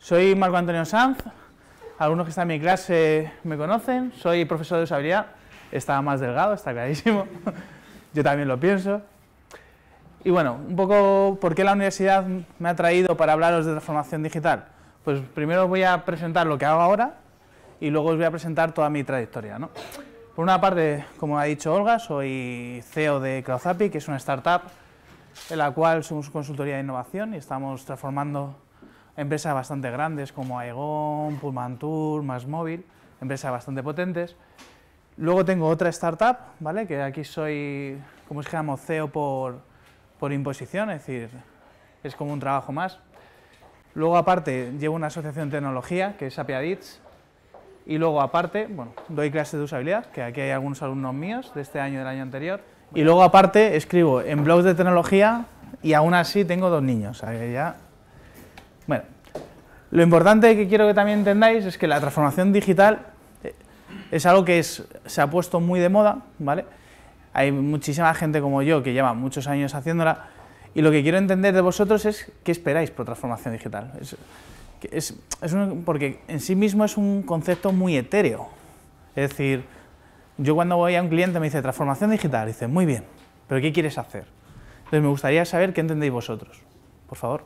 Soy Marco Antonio Sanz, algunos que están en mi clase me conocen, soy profesor de usabilidad, estaba más delgado, está clarísimo, yo también lo pienso. Y bueno, un poco por qué la universidad me ha traído para hablaros de transformación digital. Pues primero os voy a presentar lo que hago ahora y luego os voy a presentar toda mi trayectoria, ¿no? Por una parte, como ha dicho Olga, soy CEO de CrowdZapi, que es una startup en la cual somos consultoría de innovación y estamos transformando empresas bastante grandes como Aegon, Pullmantur, MásMóvil, empresas bastante potentes. Luego tengo otra startup, ¿vale? Que aquí soy, como es que llamo, CEO por imposición, es decir, es como un trabajo más. Luego aparte llevo una asociación de tecnología que es Apiadits y luego aparte, bueno, doy clases de usabilidad, que aquí hay algunos alumnos míos de este año y del año anterior. Y luego aparte escribo en blogs de tecnología y aún así tengo 2 niños, o sea que ya... Bueno, lo importante que quiero que también entendáis es que la transformación digital es algo que se ha puesto muy de moda, ¿vale? Hay muchísima gente como yo que lleva muchos años haciéndola y lo que quiero entender de vosotros es qué esperáis por transformación digital. Porque en sí mismo es un concepto muy etéreo. Es decir, yo cuando voy a un cliente me dice transformación digital, dice muy bien, pero ¿qué quieres hacer? Entonces me gustaría saber qué entendéis vosotros, por favor.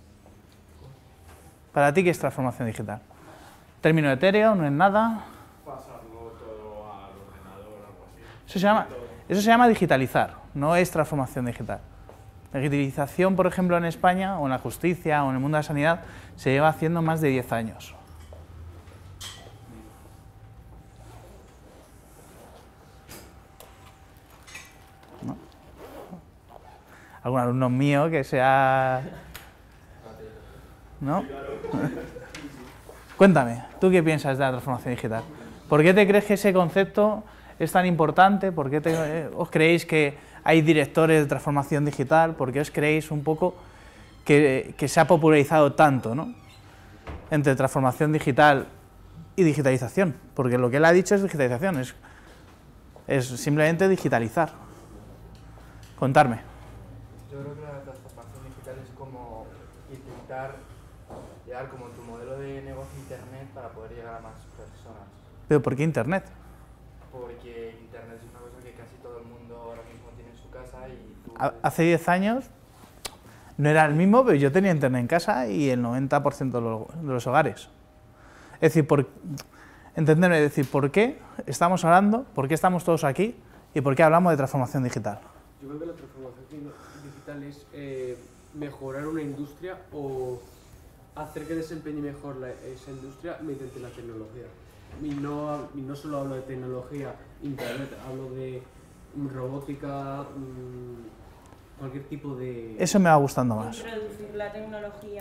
Para ti, ¿qué es transformación digital? ¿Término etéreo? ¿No es nada? Pasarlo todo al ordenador, algo así. Eso se llama digitalizar, no es transformación digital. La digitalización, por ejemplo, en España, o en la justicia, o en el mundo de la sanidad, se lleva haciendo más de 10 años. ¿No? ¿Algún alumno mío que sea...? ¿No? Cuéntame, ¿tú qué piensas de la transformación digital? ¿Por qué te crees que ese concepto es tan importante? ¿Por qué os creéis que hay directores de transformación digital? ¿Por qué os creéis un poco que se ha popularizado tanto, ¿no? Entre transformación digital y digitalización? Porque lo que él ha dicho es digitalización, es simplemente digitalizar. Contarme. Yo creo que la transformación digital es como intentar llegar como tu modelo de negocio internet para poder llegar a más personas. ¿Pero por qué internet? Porque internet es una cosa que casi todo el mundo ahora mismo tiene en su casa y tú... Hace 10 años no era el mismo, pero yo tenía internet en casa y el 90% de los hogares. Es decir, entenderme, es decir, ¿por qué estamos hablando, por qué estamos todos aquí y por qué hablamos de transformación digital? Yo creo que la transformación digital es mejorar una industria o hacer que desempeñe mejor esa industria mediante la tecnología. Y no solo hablo de tecnología, internet, hablo de robótica, cualquier tipo de... Eso me va gustando más. Introducir la tecnología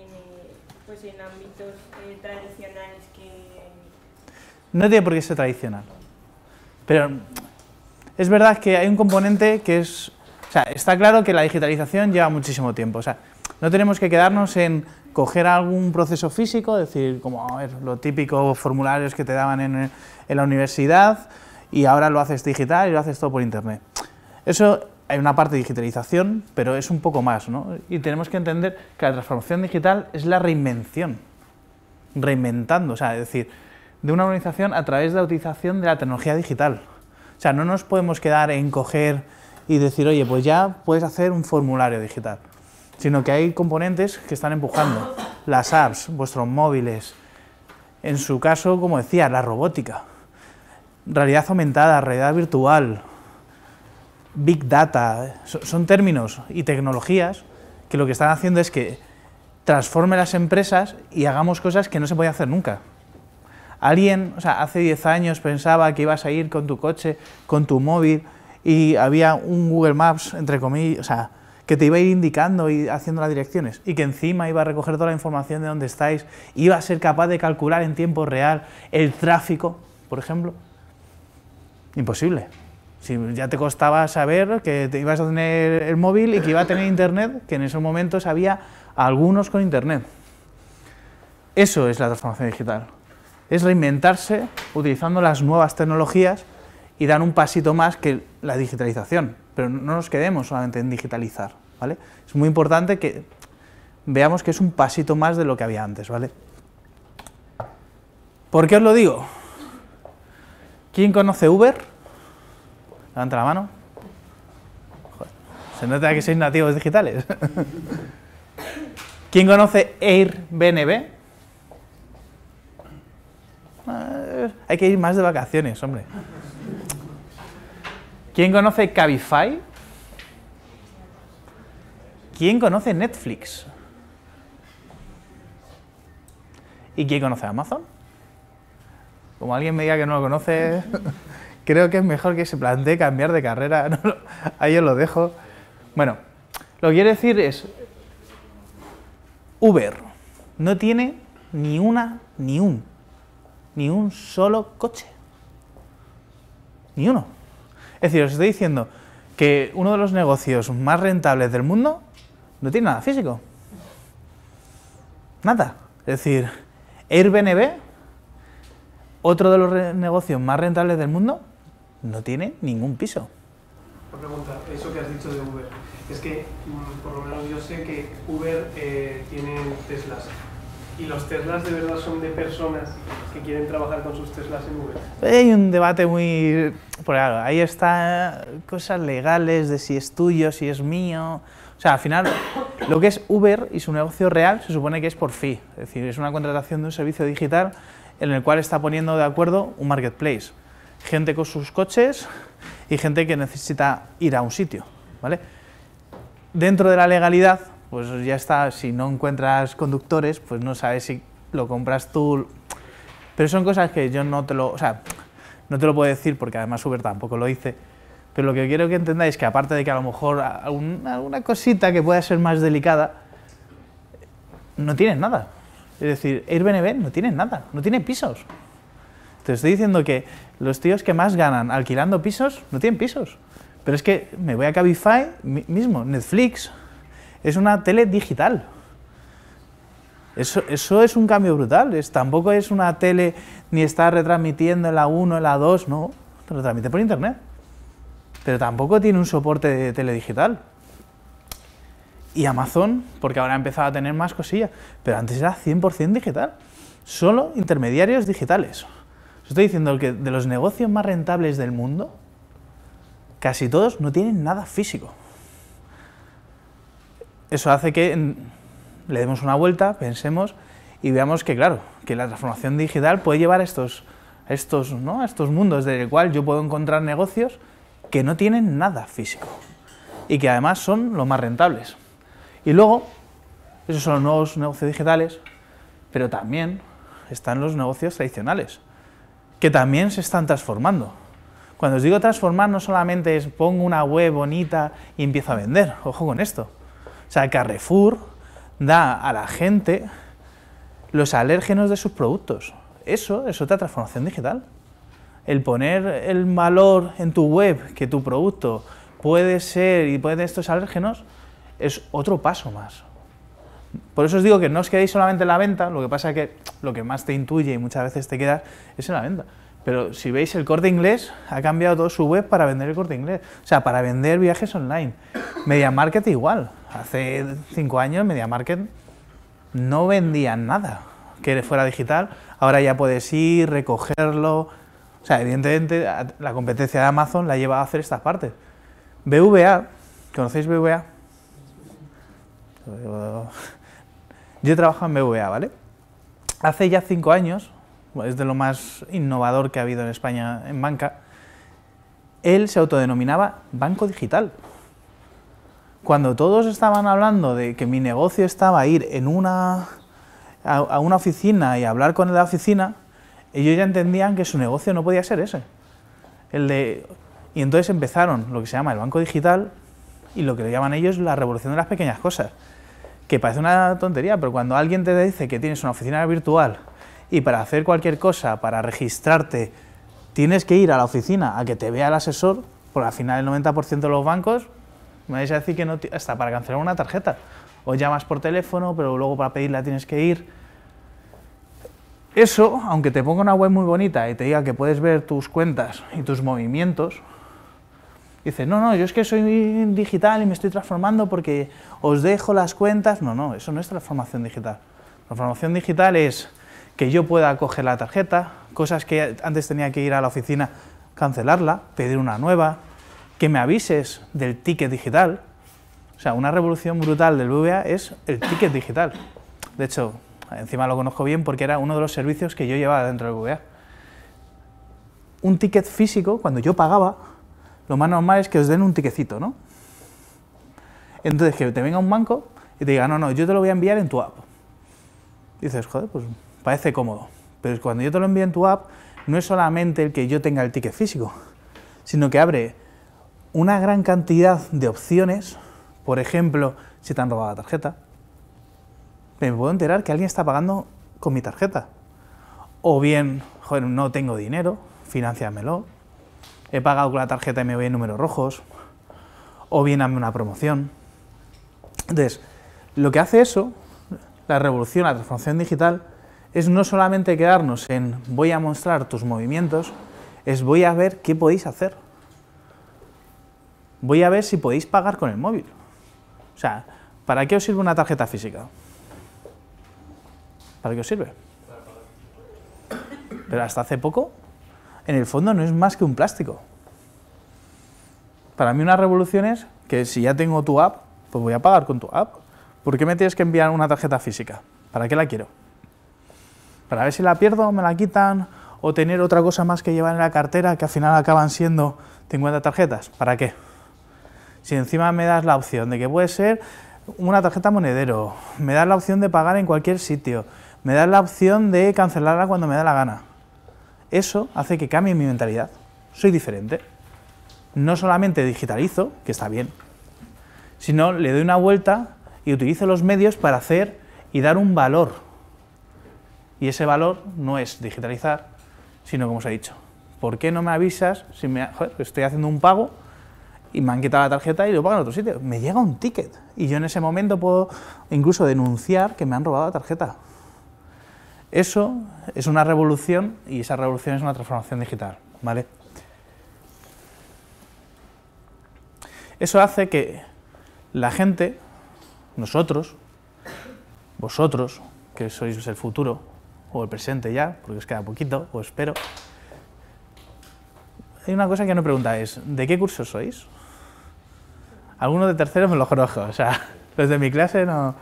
en ámbitos tradicionales que... No tiene por qué ser tradicional, pero es verdad que hay un componente que es... O sea, está claro que la digitalización lleva muchísimo tiempo, o sea, no tenemos que quedarnos en coger algún proceso físico, es decir, como a ver, lo típico formularios que te daban en la universidad y ahora lo haces digital y lo haces todo por internet. Eso hay una parte de digitalización, pero es un poco más, ¿no? Y tenemos que entender que la transformación digital es la reinvención, reinventando, o sea, es decir, de una organización a través de la utilización de la tecnología digital. O sea, no nos podemos quedar en coger y decir, oye, pues ya puedes hacer un formulario digital, sino que hay componentes que están empujando, las apps, vuestros móviles, en su caso, como decía, la robótica, realidad aumentada, realidad virtual, big data, son términos y tecnologías que lo que están haciendo es que transforme las empresas y hagamos cosas que no se podían hacer nunca. Alguien, o sea, hace 10 años pensaba que ibas a ir con tu coche, con tu móvil y había un Google Maps, entre comillas, o sea, que te iba a ir indicando y haciendo las direcciones y que encima iba a recoger toda la información de dónde estáis, iba a ser capaz de calcular en tiempo real el tráfico, por ejemplo. Imposible. Si ya te costaba saber que te ibas a tener el móvil y que iba a tener internet, que en esos momentos había algunos con internet. Eso es la transformación digital. Es reinventarse utilizando las nuevas tecnologías y dar un pasito más que la digitalización. Pero no nos quedemos solamente en digitalizar, ¿vale? Es muy importante que veamos que es un pasito más de lo que había antes, ¿vale? ¿Por qué os lo digo? ¿Quién conoce Uber? Levanta la mano. Joder, se nota que sois nativos digitales. ¿Quién conoce Airbnb? Hay que ir más de vacaciones, hombre. ¿Quién conoce Cabify? ¿Quién conoce Netflix? ¿Y quién conoce Amazon? Como alguien me diga que no lo conoce, creo que es mejor que se plantee cambiar de carrera. No, ahí os lo dejo. Bueno, lo que quiero decir es, Uber no tiene ni un solo coche. Ni uno. Es decir, os estoy diciendo que uno de los negocios más rentables del mundo no tiene nada físico. Nada. Es decir, Airbnb, otro de los negocios más rentables del mundo, no tiene ningún piso. Una pregunta, eso que has dicho de Uber, es que por lo menos yo sé que Uber tiene Teslas, y los Teslas de verdad son de personas que quieren trabajar con sus Teslas en Uber. Hay un debate muy... Porque claro, ahí está cosas legales de si es tuyo, si es mío... O sea, al final, lo que es Uber y su negocio real se supone que es por fee. Es decir, es una contratación de un servicio digital en el cual está poniendo de acuerdo un marketplace. Gente con sus coches y gente que necesita ir a un sitio, ¿vale? Dentro de la legalidad, pues ya está, si no encuentras conductores, pues no sabes si lo compras tú. Pero son cosas que yo no te lo... O sea, no te lo puedo decir porque además Uber tampoco lo hice. Pero lo que quiero que entendáis es que aparte de que a lo mejor alguna cosita que pueda ser más delicada, no tienes nada. Es decir, Airbnb no tiene nada, no tiene pisos. Te estoy diciendo que los tíos que más ganan alquilando pisos no tienen pisos. Pero es que me voy a Cabify mismo, Netflix, es una tele digital. Eso es un cambio brutal. Tampoco es una tele ni está retransmitiendo en la 1, en la 2, no, te retransmite por internet. Pero tampoco tiene un soporte de tele digital. Y Amazon, porque ahora ha empezado a tener más cosillas, pero antes era 100% digital. Solo intermediarios digitales. Os estoy diciendo que de los negocios más rentables del mundo, casi todos no tienen nada físico. Eso hace que le demos una vuelta, pensemos y veamos que, claro, que la transformación digital puede llevar a estos mundos del cual yo puedo encontrar negocios que no tienen nada físico y que además son los más rentables. Y luego, esos son los nuevos negocios digitales, pero también están los negocios tradicionales, que también se están transformando. Cuando os digo transformar, no solamente es pongo una web bonita y empiezo a vender, ojo con esto. O sea, Carrefour da a la gente los alérgenos de sus productos. Eso es otra transformación digital. El poner el valor en tu web que tu producto puede ser y puede tener estos alérgenos es otro paso más. Por eso os digo que no os quedéis solamente en la venta, lo que pasa es que lo que más te intuye y muchas veces te quedas es en la venta. Pero si veis, el Corte Inglés ha cambiado toda su web para vender el Corte Inglés, o sea, para vender viajes online. MediaMarket igual. Hace 5 años MediaMarket no vendía nada que fuera digital, ahora ya puedes ir, recogerlo. O sea, evidentemente la competencia de Amazon la lleva a hacer estas partes. BVA, ¿conocéis BVA? Yo he trabajado en BVA, ¿vale? Hace ya 5 años, es de lo más innovador que ha habido en España en banca, él se autodenominaba Banco Digital. Cuando todos estaban hablando de que mi negocio estaba a ir a una oficina y hablar con la oficina, ellos ya entendían que su negocio no podía ser ese. Y entonces empezaron lo que se llama el banco digital y lo que le llaman ellos la revolución de las pequeñas cosas. Que parece una tontería, pero cuando alguien te dice que tienes una oficina virtual y para hacer cualquier cosa, para registrarte, tienes que ir a la oficina a que te vea el asesor, porque al final el 90% de los bancos me vais a decir que no, hasta para cancelar una tarjeta. O llamas por teléfono, pero luego para pedirla tienes que ir. Eso, aunque te ponga una web muy bonita y te diga que puedes ver tus cuentas y tus movimientos, Dice, no, yo es que soy digital y me estoy transformando porque os dejo las cuentas. No, eso no es transformación digital. Transformación digital es que yo pueda coger la tarjeta, cosas que antes tenía que ir a la oficina, cancelarla, pedir una nueva, que me avises del ticket digital. O sea, una revolución brutal del BBVA es el ticket digital. De hecho, encima lo conozco bien porque era uno de los servicios que yo llevaba dentro del BBVA. Un ticket físico, cuando yo pagaba, lo más normal es que os den un tiquecito, ¿no? Entonces, que te venga un banco y te diga, no, yo te lo voy a enviar en tu app. Y dices, joder, pues parece cómodo. Pero cuando yo te lo envío en tu app, no es solamente el que yo tenga el ticket físico, sino que abre una gran cantidad de opciones. Por ejemplo, si te han robado la tarjeta, me puedo enterar que alguien está pagando con mi tarjeta. O bien, joder, no tengo dinero, financiamelo. He pagado con la tarjeta y me voy en números rojos, o bien hazme una promoción. Entonces, lo que hace eso, la revolución, la transformación digital, es no solamente quedarnos en voy a mostrar tus movimientos, es voy a ver qué podéis hacer. Voy a ver si podéis pagar con el móvil. O sea, ¿para qué os sirve una tarjeta física? ¿Para qué os sirve? Pero hasta hace poco, en el fondo no es más que un plástico. Para mí una revolución es que si ya tengo tu app, pues voy a pagar con tu app. ¿Por qué me tienes que enviar una tarjeta física? ¿Para qué la quiero? ¿Para ver si la pierdo, me la quitan, o tener otra cosa más que llevar en la cartera que al final acaban siendo 50 tarjetas? ¿Para qué? Si encima me das la opción de que puede ser una tarjeta monedero, me das la opción de pagar en cualquier sitio, me das la opción de cancelarla cuando me da la gana. Eso hace que cambie mi mentalidad. Soy diferente. No solamente digitalizo, que está bien, sino le doy una vuelta y utilizo los medios para hacer y dar un valor. Y ese valor no es digitalizar, sino, como os he dicho, ¿por qué no me avisas si estoy haciendo un pago y me han quitado la tarjeta y lo pago en otro sitio? Me llega un ticket y yo en ese momento puedo incluso denunciar que me han robado la tarjeta. Eso es una revolución y esa revolución es una transformación digital, ¿vale? Eso hace que la gente, nosotros, vosotros, que sois el futuro, o el presente ya, porque os queda poquito, o espero. Hay una cosa que no preguntáis, ¿de qué curso sois? Algunos de tercero me lo conozco, o sea, los de mi clase no...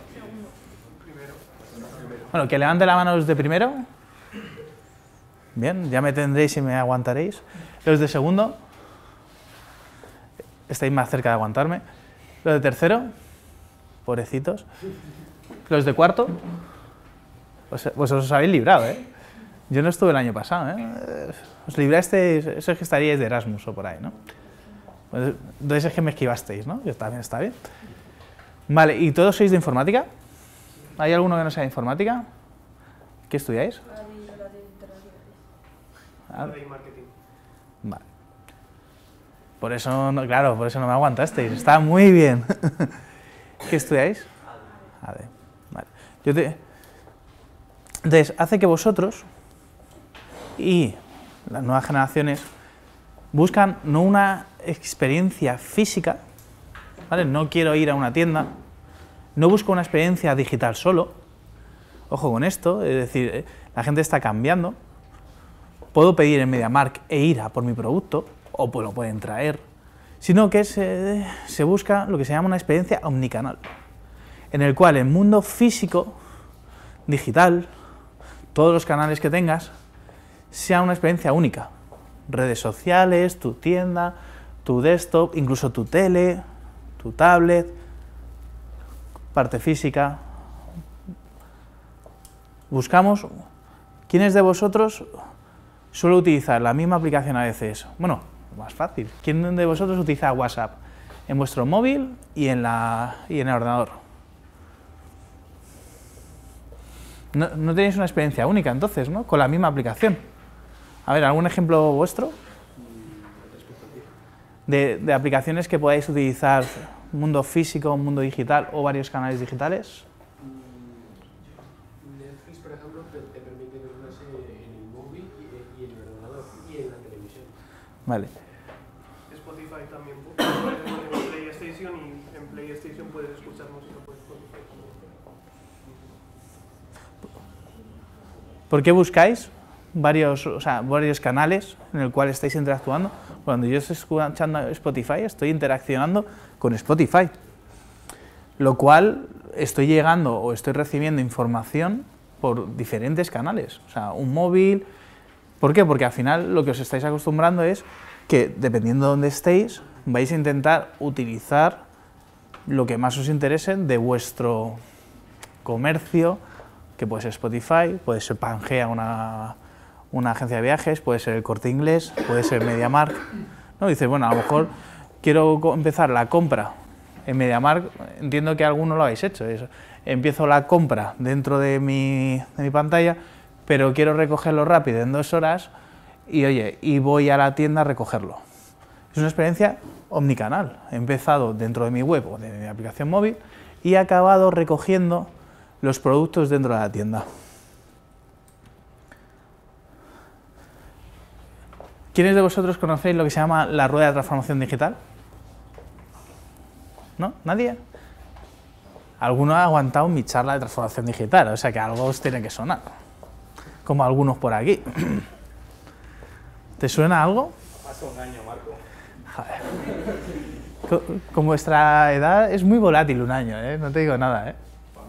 Bueno, que levante la mano los de primero. Bien, ya me tendréis y me aguantaréis. Los de segundo, estáis más cerca de aguantarme. Los de tercero, pobrecitos. Los de cuarto, pues os habéis librado, ¿eh? Yo no estuve el año pasado, ¿eh? Os librasteis, eso es que estaríais de Erasmus o por ahí, ¿no? Pues, entonces es que me esquivasteis, ¿no? Que también está bien. Vale, ¿y todos sois de informática? ¿Hay alguno que no sea de informática? ¿Qué estudiáis? De marketing. Vale. Por eso, claro, por eso no me aguantasteis. Está muy bien. ¿Qué estudiáis? AD. Vale. Entonces, hace que vosotros y las nuevas generaciones buscan no una experiencia física, ¿vale? No quiero ir a una tienda, no busco una experiencia digital solo. Ojo con esto, es decir, la gente está cambiando. Puedo pedir en MediaMarkt e ir a por mi producto, o pues lo pueden traer, sino que se busca lo que se llama una experiencia omnicanal, en el cual el mundo físico, digital, todos los canales que tengas, sea una experiencia única. Redes sociales, tu tienda, tu desktop, incluso tu tele, tu tablet, parte física. Buscamos, ¿quiénes de vosotros suele utilizar la misma aplicación a veces? Bueno, más fácil. ¿Quién de vosotros utiliza WhatsApp en vuestro móvil y en el ordenador? No tenéis una experiencia única entonces, ¿no? Con la misma aplicación. A ver, ¿algún ejemplo vuestro? De aplicaciones que podáis utilizar, mundo físico, mundo digital o varios canales digitales. Netflix, por ejemplo, te permite ver una serie en el móvil y en el ordenador y en la televisión. Vale. Spotify Spotify también. Puedes poner PlayStation y en PlayStation puedes escuchar música por Spotify también. ¿Por qué buscáis varios canales en el cual estáis interactuando? Cuando yo estoy escuchando Spotify, estoy interaccionando con Spotify, lo cual estoy llegando o estoy recibiendo información por diferentes canales, o sea, un móvil. ¿Por qué? Porque al final lo que os estáis acostumbrando es que, dependiendo de dónde estéis, vais a intentar utilizar lo que más os interese de vuestro comercio, que puede ser Spotify, puede ser Pangea, una agencia de viajes, puede ser el Corte Inglés, puede ser MediaMarkt, ¿no? Dices, bueno, a lo mejor quiero empezar la compra en MediaMarkt, entiendo que alguno lo habéis hecho, empiezo la compra dentro de mi pantalla, pero quiero recogerlo rápido en 2 horas y voy a la tienda a recogerlo. Es una experiencia omnicanal, he empezado dentro de mi web o de mi aplicación móvil y he acabado recogiendo los productos dentro de la tienda. ¿Quiénes de vosotros conocéis lo que se llama la rueda de transformación digital? ¿No? ¿Nadie? Alguno ha aguantado mi charla de transformación digital, o sea que algo os tiene que sonar, como algunos por aquí. ¿Te suena algo? Hace un año, Marco. Joder. Con vuestra edad es muy volátil un año, ¿eh? No te digo nada, ¿eh?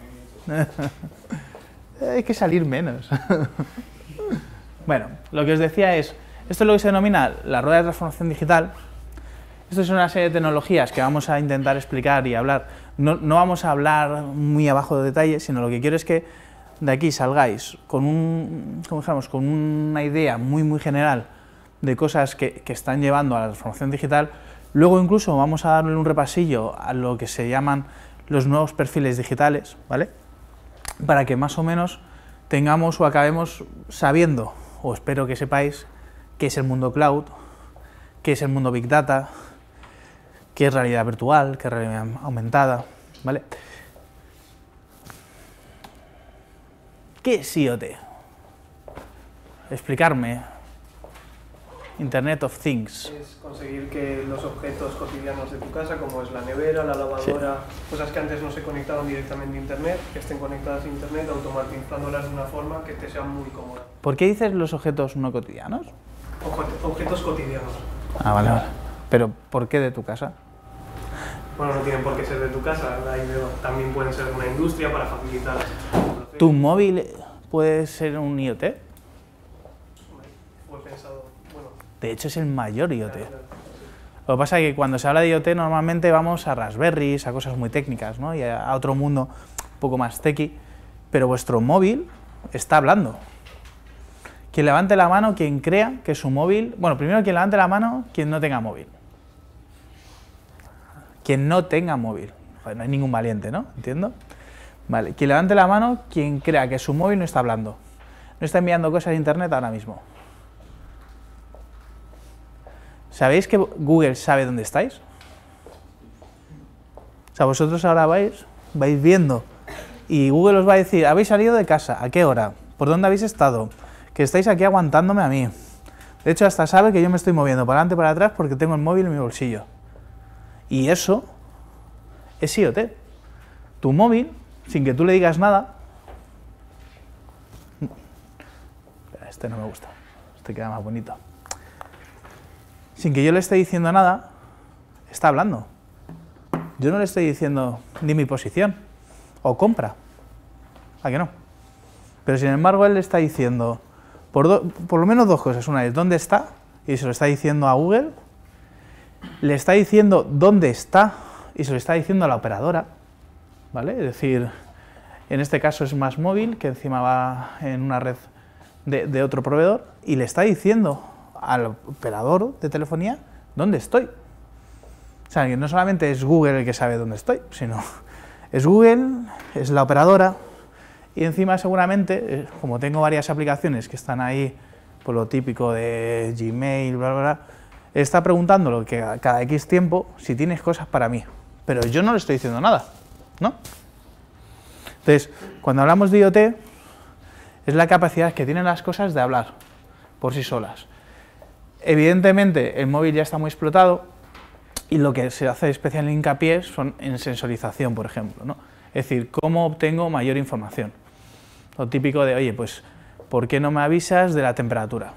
Hay que salir menos. Bueno, lo que os decía es, esto es lo que se denomina la rueda de transformación digital. Esto es una serie de tecnologías que vamos a intentar explicar y hablar. No vamos a hablar muy abajo de detalles, sino lo que quiero es que de aquí salgáis con con una idea muy general de cosas que están llevando a la transformación digital. Luego incluso vamos a darle un repasillo a lo que se llaman los nuevos perfiles digitales, ¿vale? Para que más o menos tengamos o acabemos sabiendo, o espero que sepáis, qué es el mundo cloud, qué es el mundo Big Data, qué es realidad virtual, qué es realidad aumentada, ¿vale? ¿Qué es IoT? Explicarme. Internet of Things. Es conseguir que los objetos cotidianos de tu casa, como es la nevera, la lavadora, cosas que antes no se conectaban directamente a Internet, que estén conectadas a Internet, automatizándolas de una forma que te sea muy cómoda. ¿Por qué dices los objetos no cotidianos? Objetos cotidianos. Ah, vale. ¿Pero por qué de tu casa? Bueno, no tienen por qué ser de tu casa, también pueden ser de una industria para facilitar. ¿Tu móvil puede ser un IoT? Fue pensado, bueno. De hecho, es el mayor IoT. Lo que pasa es que cuando se habla de IoT normalmente vamos a Raspberries, a cosas muy técnicas, ¿no? Y a otro mundo un poco más techy, pero vuestro móvil está hablando. Quien levante la mano, quien crea que su móvil... Bueno, primero quien levante la mano, quien no tenga móvil. Quien no tenga móvil. Joder, no hay ningún valiente, ¿no? ¿Entiendo? Vale, quien levante la mano, quien crea que su móvil no está hablando. No está enviando cosas a Internet ahora mismo. ¿Sabéis que Google sabe dónde estáis? O sea, vosotros ahora vais viendo y Google os va a decir, ¿habéis salido de casa? ¿A qué hora? ¿Por dónde habéis estado? Que estáis aquí aguantándome a mí. De hecho, hasta sabe que yo me estoy moviendo para adelante y para atrás porque tengo el móvil en mi bolsillo. Y eso es IoT. Tu móvil, sin que tú le digas nada... Este no me gusta, este queda más bonito. Sin que yo le esté diciendo nada, está hablando. Yo no le estoy diciendo ni mi posición o compra. ¿A que no? Pero sin embargo él le está diciendo por lo menos 2 cosas. Una es dónde está, y se lo está diciendo a Google. Le está diciendo dónde está y se lo está diciendo a la operadora, ¿vale? Es decir, en este caso es más móvil, que encima va en una red de otro proveedor, y le está diciendo al operador de telefonía dónde estoy. O sea, que no solamente es Google el que sabe dónde estoy, sino es Google, es la operadora, y encima seguramente, como tengo varias aplicaciones que están ahí, por lo típico de Gmail, bla, bla, bla, está preguntando lo que cada X tiempo si tienes cosas para mí, pero yo no le estoy diciendo nada, ¿no? Entonces, cuando hablamos de IoT, es la capacidad que tienen las cosas de hablar por sí solas. Evidentemente, el móvil ya está muy explotado, Y lo que se hace especial hincapié son en sensorización, por ejemplo, ¿no? Es decir, cómo obtengo mayor información. Lo típico de, oye, pues, ¿por qué no me avisas de la temperatura?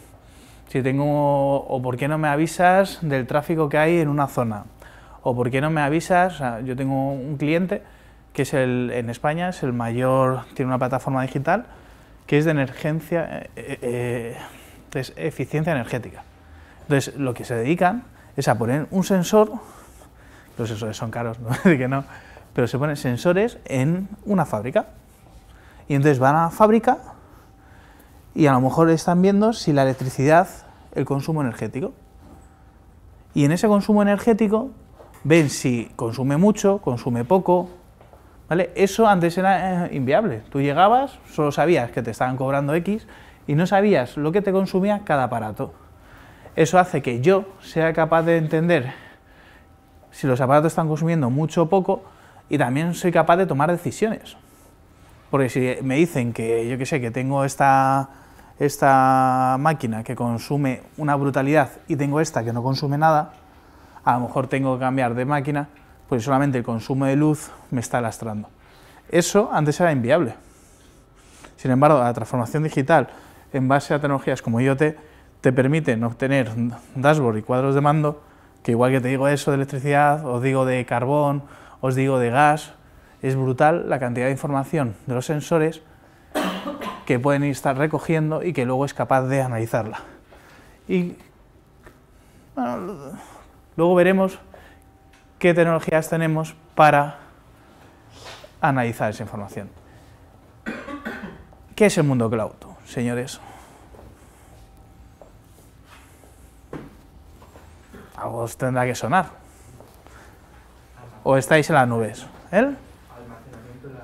O ¿por qué no me avisas del tráfico que hay en una zona? O ¿por qué no me avisas? O sea, yo tengo un cliente que es en España es el mayor, tiene una plataforma digital que es de eficiencia energética. Entonces, lo que se dedican es a poner un sensor, los sensores son caros, no de que no, pero se ponen sensores en una fábrica. Y entonces van a la fábrica y a lo mejor están viendo si la electricidad, el consumo energético. Y en ese consumo energético ven si consume mucho, consume poco, ¿vale? Eso antes era inviable. Tú llegabas, solo sabías que te estaban cobrando X y no sabías lo que te consumía cada aparato. Eso hace que yo sea capaz de entender si los aparatos están consumiendo mucho o poco y también soy capaz de tomar decisiones. Porque si me dicen que, yo qué sé, que tengo esta máquina que consume una brutalidad y tengo esta que no consume nada, a lo mejor tengo que cambiar de máquina, pues solamente el consumo de luz me está lastrando. Eso antes era inviable. Sin embargo, la transformación digital en base a tecnologías como IoT te permiten obtener dashboard y cuadros de mando, que igual que te digo eso de electricidad, os digo de carbón, os digo de gas, es brutal la cantidad de información de los sensores que pueden estar recogiendo y que luego es capaz de analizarla. Y bueno, luego veremos qué tecnologías tenemos para analizar esa información. ¿Qué es el mundo cloud, señores? Algo os tendrá que sonar. ¿O estáis en las nubes? ¿El? Almacenamiento en la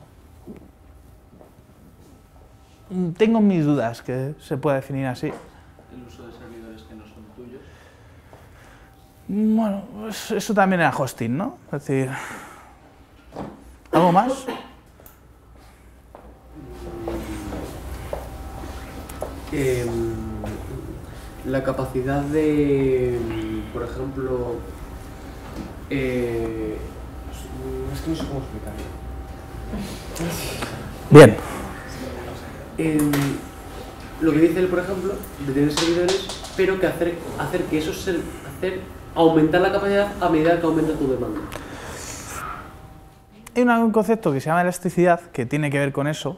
red, ¿no? Tengo mis dudas que se pueda definir así. El uso de servidores que no son tuyos. Bueno, pues eso también era hosting, ¿no? Es decir, ¿algo más? La capacidad de, por ejemplo, es que no sé cómo explicarlo. Bien. Lo que dice él, por ejemplo, de tener servidores, pero que hacer que esos aumentar la capacidad a medida que aumenta tu demanda. Hay un concepto que se llama elasticidad que tiene que ver con eso.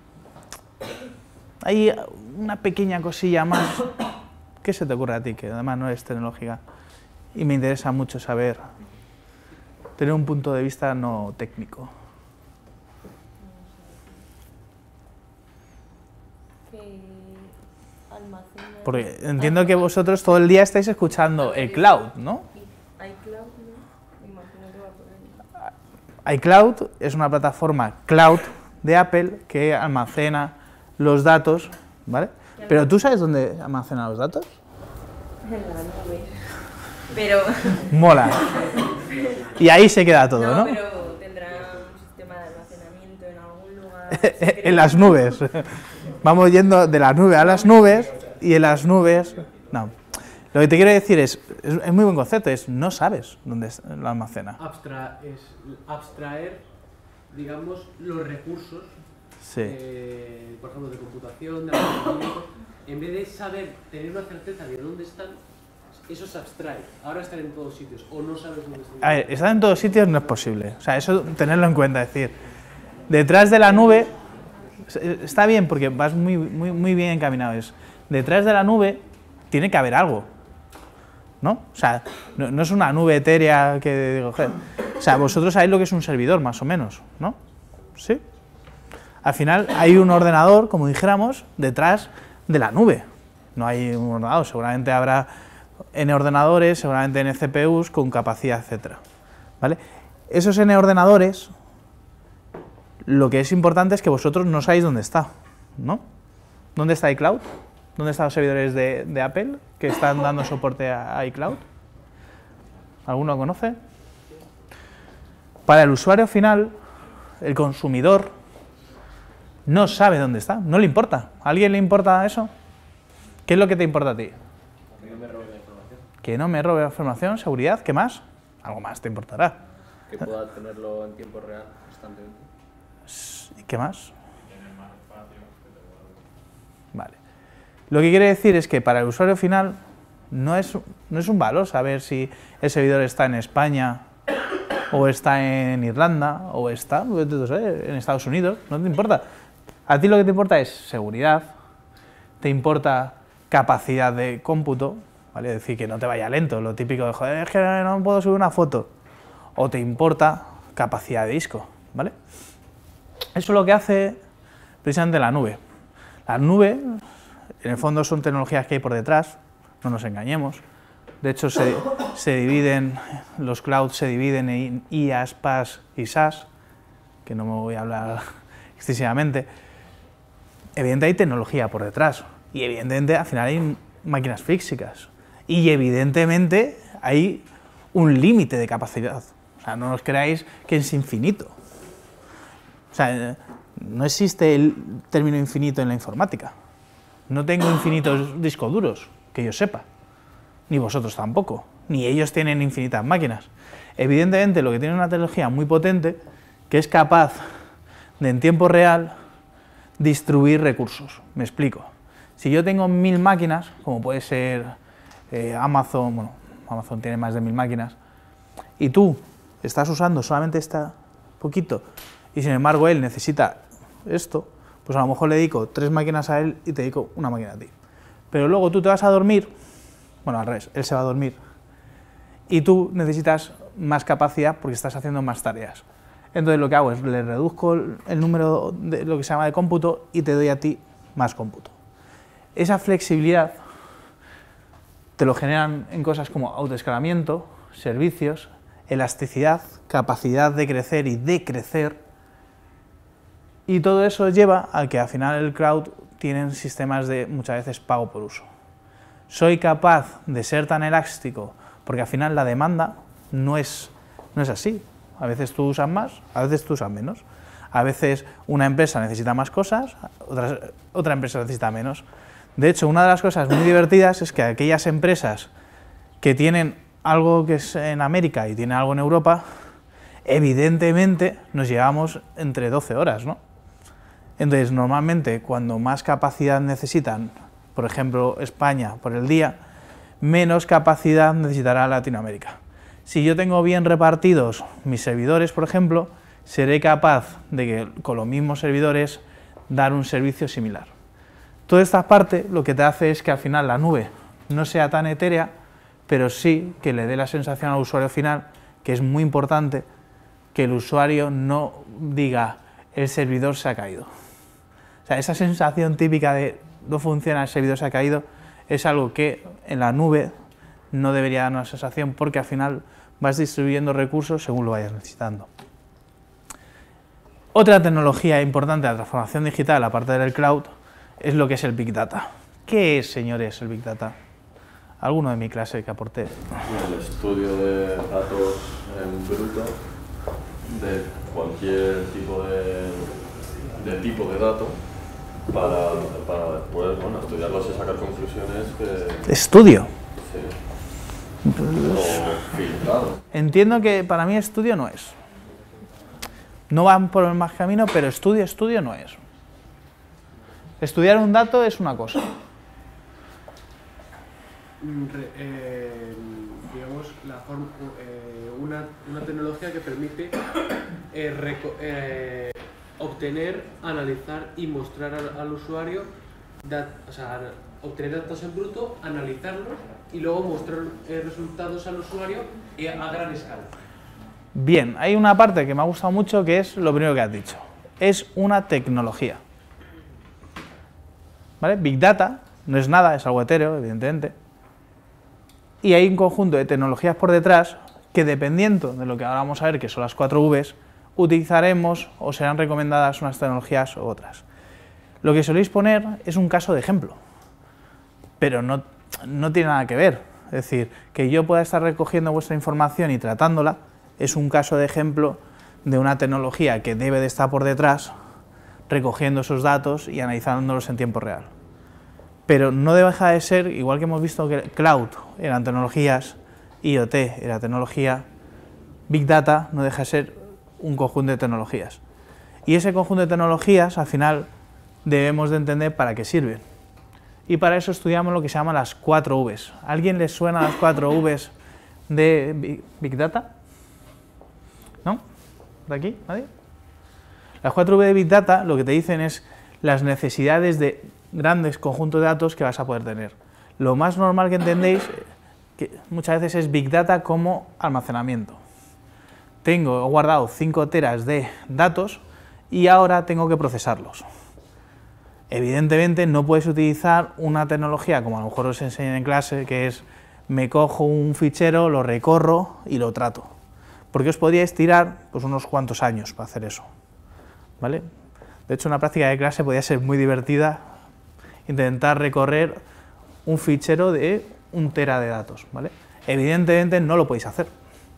Hay una pequeña cosilla más. ¿Qué se te ocurre a ti? Que además no es tecnológica. Y me interesa mucho saber, tener un punto de vista no técnico. Porque entiendo que vosotros todo el día estáis escuchando el cloud, ¿no? iCloud, ¿no? Me imagino que va por ahí. iCloud es una plataforma cloud de Apple que almacena los datos, ¿vale? Pero ¿tú sabes dónde almacena los datos? En la nube. Pero... Mola. Y ahí se queda todo, ¿no? pero tendrá un sistema de almacenamiento en algún lugar. En las nubes. Vamos yendo de la nube a las nubes y en las nubes... No. Lo que te quiero decir es muy buen concepto, es no sabes dónde lo almacena. Abstraer, digamos, los recursos, Sí. por ejemplo, de computación, de almacenamiento, en vez de tener una certeza de dónde están, eso se abstrae. Ahora están en todos sitios, o no sabes dónde están. A ver, estar en todos sitios no es posible. O sea, eso tenerlo en cuenta, es decir, detrás de la nube, está bien porque vas muy bien encaminado. Detrás de la nube tiene que haber algo, ¿no? O sea, no es una nube etérea que digo, joder. O sea, vosotros sabéis lo que es un servidor, más o menos, ¿no? ¿Sí? Al final hay un ordenador, como dijéramos, detrás de la nube. No hay un ordenador, seguramente habrá N ordenadores, seguramente N CPUs con capacidad, etcétera, ¿vale? Esos N ordenadores, lo que es importante es que vosotros no sabéis dónde está, ¿no? ¿Dónde está iCloud? ¿Dónde están los servidores de Apple que están dando soporte a iCloud? ¿Alguno conoce? Para el usuario final, el consumidor no sabe dónde está, no le importa. ¿A alguien le importa eso? ¿Qué es lo que te importa a ti? Que no me roben la información. Que no me robe la información, seguridad, ¿qué más? Algo más te importará. Que pueda tenerlo en tiempo real, constantemente. ¿Y qué más? Vale. Lo que quiere decir es que para el usuario final no es un valor saber si el servidor está en España o está en Irlanda o está en Estados Unidos, no te importa. A ti lo que te importa es seguridad, te importa capacidad de cómputo, ¿vale? Es decir, que no te vaya lento, lo típico de, joder, es que no puedo subir una foto, o te importa capacidad de disco, ¿vale? Eso es lo que hace precisamente la nube. La nube, en el fondo, son tecnologías que hay por detrás, no nos engañemos. De hecho, se dividen, los clouds se dividen en IaaS, PaaS y SaaS, que no me voy a hablar excesivamente. Evidentemente hay tecnología por detrás, y evidentemente al final hay máquinas físicas, y evidentemente hay un límite de capacidad. O sea, no os creáis que es infinito. O sea, no existe el término infinito en la informática. No tengo infinitos discos duros, que yo sepa. Ni vosotros tampoco. Ni ellos tienen infinitas máquinas. Evidentemente, lo que tiene una tecnología muy potente, que es capaz de, en tiempo real, distribuir recursos. Me explico. Si yo tengo 1000 máquinas, como puede ser Amazon, bueno, Amazon tiene más de 1000 máquinas, y tú estás usando solamente esta poquito, y sin embargo él necesita esto, pues a lo mejor le dedico 3 máquinas a él y te dedico una máquina a ti. Pero luego tú te vas a dormir, bueno, al revés, él se va a dormir, y tú necesitas más capacidad porque estás haciendo más tareas. Entonces lo que hago es le reduzco el número de lo que se llama de cómputo y te doy a ti más cómputo. Esa flexibilidad te lo generan en cosas como autoescalamiento, servicios, elasticidad, capacidad de crecer y decrecer, y todo eso lleva a que al final el cloud tienen sistemas de muchas veces pago por uso. Soy capaz de ser tan elástico porque al final la demanda no es así. A veces tú usas más, a veces tú usas menos. A veces una empresa necesita más cosas, otra empresa necesita menos. De hecho, una de las cosas muy divertidas es que aquellas empresas que tienen algo que es en América y tienen algo en Europa, evidentemente nos llevamos entre 12 horas, ¿no? Entonces, normalmente, cuando más capacidad necesitan, por ejemplo, España por el día, menos capacidad necesitará Latinoamérica. Si yo tengo bien repartidos mis servidores, por ejemplo, seré capaz de que con los mismos servidores dar un servicio similar. Toda esta parte lo que te hace es que al final la nube no sea tan etérea, pero sí que le dé la sensación al usuario final, que es muy importante, que el usuario no diga el servidor se ha caído. O sea, esa sensación típica de no funciona, el servidor se ha caído, es algo que en la nube no debería dar una sensación porque al final vas distribuyendo recursos según lo vayas necesitando. Otra tecnología importante de la transformación digital, aparte del cloud, es lo que es el Big Data. ¿Qué es, señores, el Big Data? ¿Alguno de mi clase que aporté? El estudio de datos en bruto de cualquier tipo de dato para después, bueno, estudiarlos y sacar conclusiones que... ¿Estudio? Sí. O filtrado. Entiendo que para mí estudio no es. No van por el más camino, pero estudio no es. Estudiar un dato es una cosa. Digamos, una tecnología que permite obtener, analizar y mostrar al usuario, obtener datos en bruto, analizarlos y luego mostrar resultados al usuario a gran escala. Bien, hay una parte que me ha gustado mucho que es lo primero que has dicho. Es una tecnología. ¿Vale? Big Data no es nada, es algo etéreo, evidentemente. Y hay un conjunto de tecnologías por detrás que, dependiendo de lo que ahora vamos a ver, que son las 4 Vs, utilizaremos o serán recomendadas unas tecnologías u otras. Lo que soléis poner es un caso de ejemplo, pero no tiene nada que ver. Es decir, que yo pueda estar recogiendo vuestra información y tratándola es un caso de ejemplo de una tecnología que debe de estar por detrás recogiendo esos datos y analizándolos en tiempo real. pero no deja de ser, igual que hemos visto que cloud eran tecnologías, IoT era tecnología, Big Data no deja de ser un conjunto de tecnologías. Y ese conjunto de tecnologías, al final, debemos de entender para qué sirven. Y para eso estudiamos lo que se llama las 4 Vs. ¿A alguien les suena las 4 Vs de Big Data? ¿No? ¿De aquí? ¿Nadie? Las 4 V de Big Data lo que te dicen es las necesidades de grandes conjuntos de datos que vas a poder tener. Lo más normal que entendéis, que muchas veces es Big Data como almacenamiento. Tengo guardado 5 teras de datos y ahora tengo que procesarlos. Evidentemente no puedes utilizar una tecnología como a lo mejor os enseñan en clase, que es me cojo un fichero, lo recorro y lo trato. Porque os podríais tirar pues, unos cuantos años para hacer eso. ¿Vale? De hecho, una práctica de clase podría ser muy divertida, intentar recorrer un fichero de 1 tera de datos. ¿Vale? Evidentemente no lo podéis hacer.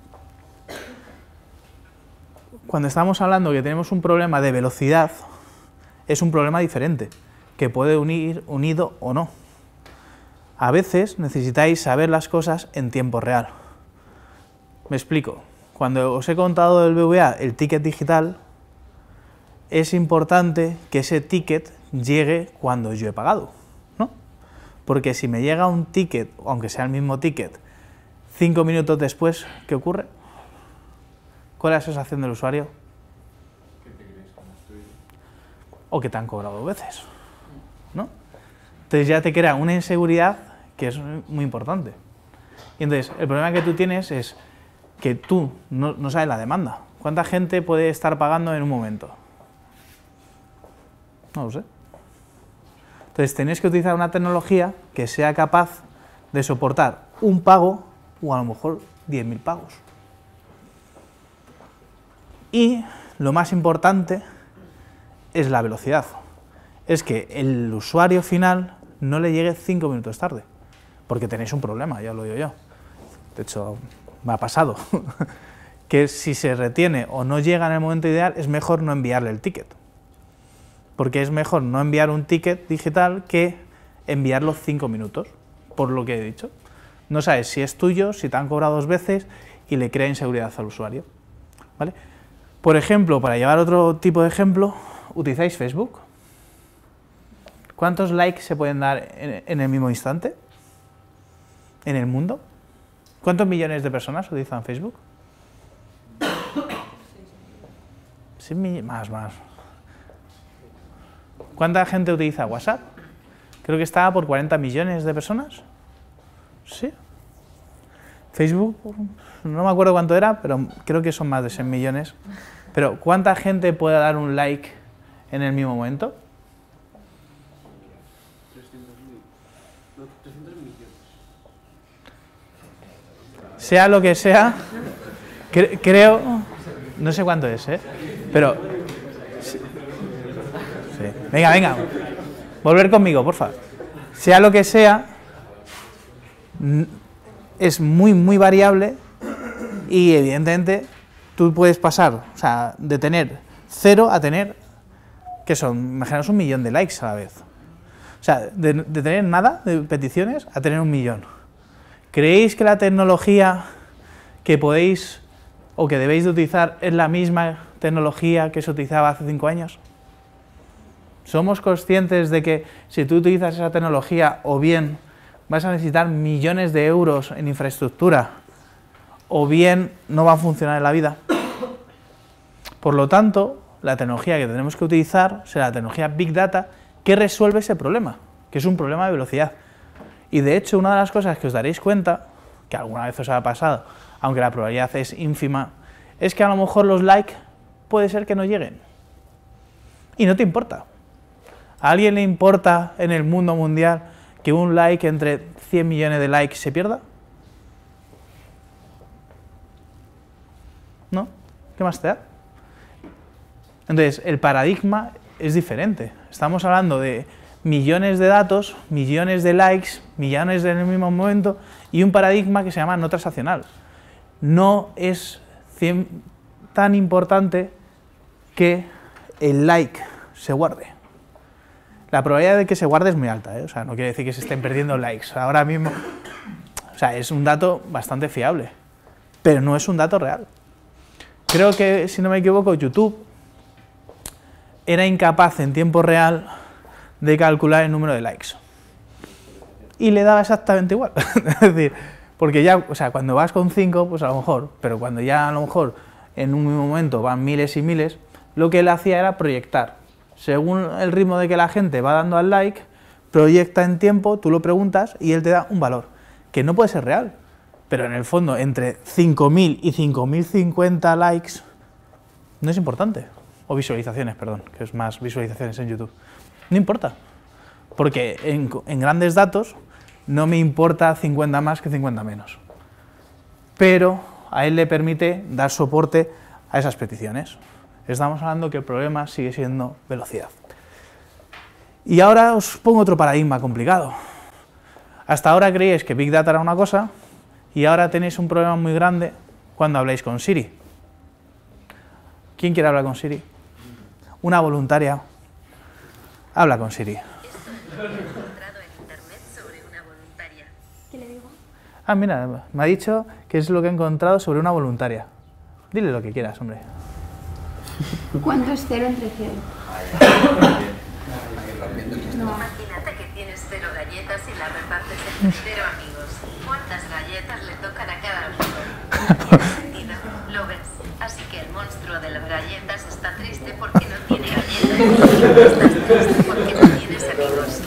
Cuando estamos hablando que tenemos un problema de velocidad, es un problema diferente, que puede ir unido o no. A veces necesitáis saber las cosas en tiempo real. Me explico. Cuando os he contado del BVA, el ticket digital, es importante que ese ticket llegue cuando yo he pagado, ¿no? Porque si me llega un ticket, aunque sea el mismo ticket, 5 minutos después, ¿qué ocurre? ¿Cuál es la sensación del usuario? ¿Qué te crees que no estoy? O que te han cobrado 2 veces, ¿no? Entonces ya te crea una inseguridad que es muy importante. Y entonces el problema que tú tienes es que tú no sabes la demanda. ¿Cuánta gente puede estar pagando en un momento? No lo sé. Entonces tenéis que utilizar una tecnología que sea capaz de soportar un pago o a lo mejor 10.000 pagos. Y lo más importante es la velocidad. Es que el usuario final no le llegue 5 minutos tarde, porque tenéis un problema, ya lo digo yo. De hecho, me ha pasado, que si se retiene o no llega en el momento ideal, es mejor no enviarle el ticket. Porque es mejor no enviar un ticket digital que enviarlo 5 minutos, por lo que he dicho. No sabes si es tuyo, si te han cobrado 2 veces y le crea inseguridad al usuario. ¿Vale? Por ejemplo, para llevar otro tipo de ejemplo, ¿utilizáis Facebook? ¿Cuántos likes se pueden dar en el mismo instante? ¿En el mundo? ¿Cuántos millones de personas utilizan Facebook? 6 millones, más. ¿Cuánta gente utiliza WhatsApp? Creo que está por 40 millones de personas. ¿Sí? Facebook, no me acuerdo cuánto era, pero creo que son más de 100 millones. Pero ¿cuánta gente puede dar un like en el mismo momento? 300 millones. Sea lo que sea, creo, no sé cuánto es, pero... Sí. Venga, volver conmigo, por favor. Sea lo que sea, es muy variable y evidentemente tú puedes pasar, o sea, de tener 0 a tener, ¿qué son? Imaginaos 1 millón de likes a la vez. O sea, de tener nada de peticiones a tener 1 millón. ¿Creéis que la tecnología que podéis o que debéis de utilizar es la misma tecnología que se utilizaba hace 5 años? ¿Somos conscientes de que si tú utilizas esa tecnología o bien vas a necesitar millones de euros en infraestructura o bien no va a funcionar en la vida? Por lo tanto, la tecnología que tenemos que utilizar será la tecnología Big Data que resuelve ese problema, que es un problema de velocidad. Y de hecho, una de las cosas que os daréis cuenta, que alguna vez os ha pasado, aunque la probabilidad es ínfima, es que a lo mejor los likes puede ser que no lleguen. Y no te importa. ¿A alguien le importa en el mundo mundial que un like entre 100 millones de likes se pierda? ¿No? ¿Qué más te da? Entonces, el paradigma es diferente. Estamos hablando de millones de datos, millones de likes, millones en el mismo momento y un paradigma que se llama no transaccional. No es tan importante que el like se guarde. la probabilidad de que se guarde es muy alta, ¿eh? O sea, no quiere decir que se estén perdiendo likes. Ahora mismo, o sea, es un dato bastante fiable, pero no es un dato real. Creo que, si no me equivoco, YouTube era incapaz en tiempo real de calcular el número de likes. Y le daba exactamente igual. Es decir, porque ya, o sea, cuando vas con 5, pues a lo mejor, pero cuando ya a lo mejor en un mismo momento van miles y miles, lo que él hacía era proyectar. Según el ritmo de que la gente va dando al like, proyecta en tiempo, tú lo preguntas y él te da un valor, que no puede ser real. Pero en el fondo, entre 5.000 y 5.050 likes, no es importante. O visualizaciones, perdón, que es más visualizaciones en YouTube. No importa, porque en grandes datos no me importa 50 más que 50 menos. Pero a él le permite dar soporte a esas peticiones. Estamos hablando que el problema sigue siendo velocidad. Y ahora os pongo otro paradigma complicado. Hasta ahora creíais que Big Data era una cosa y ahora tenéis un problema muy grande cuando habláis con Siri. ¿Quién quiere hablar con Siri? Una voluntaria habla con Siri. ¿Qué le digo? Ah, mira, me ha dicho que es lo que ha encontrado sobre una voluntaria. Dile lo que quieras, hombre. ¿Cuánto es 0 entre 100? Imagínate que tienes 0 galletas y las repartes entre 0 amigos. ¿Cuántas galletas le tocan a cada amigo? ¿Tiene sentido? ¿Lo ves? Así que el monstruo de las galletas está triste porque no tiene galletas. Y tú estás triste porque no tienes amigos.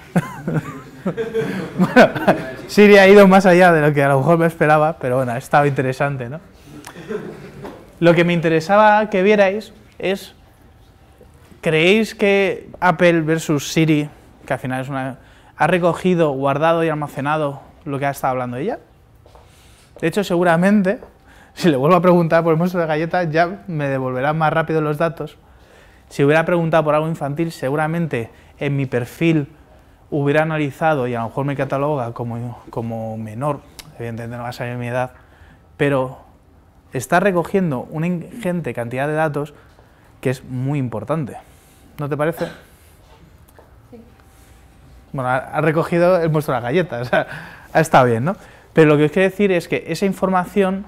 Bueno, Siri ha ido más allá de lo que a lo mejor me esperaba, pero bueno, ha estado interesante, ¿no? Lo que me interesaba que vierais es, ¿creéis que Apple versus Siri, que al final es ha recogido, guardado y almacenado lo que ha estado hablando ella? De hecho, seguramente, si le vuelvo a preguntar por el monstruo de galletas, ya me devolverá más rápido los datos. Si hubiera preguntado por algo infantil, seguramente en mi perfil hubiera analizado y a lo mejor me cataloga como menor, evidentemente no va a salir mi edad, pero está recogiendo una ingente cantidad de datos que es muy importante. ¿No te parece? Sí. Bueno, ha recogido el monstruo de las galletas, o sea, ha estado bien, ¿no? Pero lo que os quiero decir es que esa información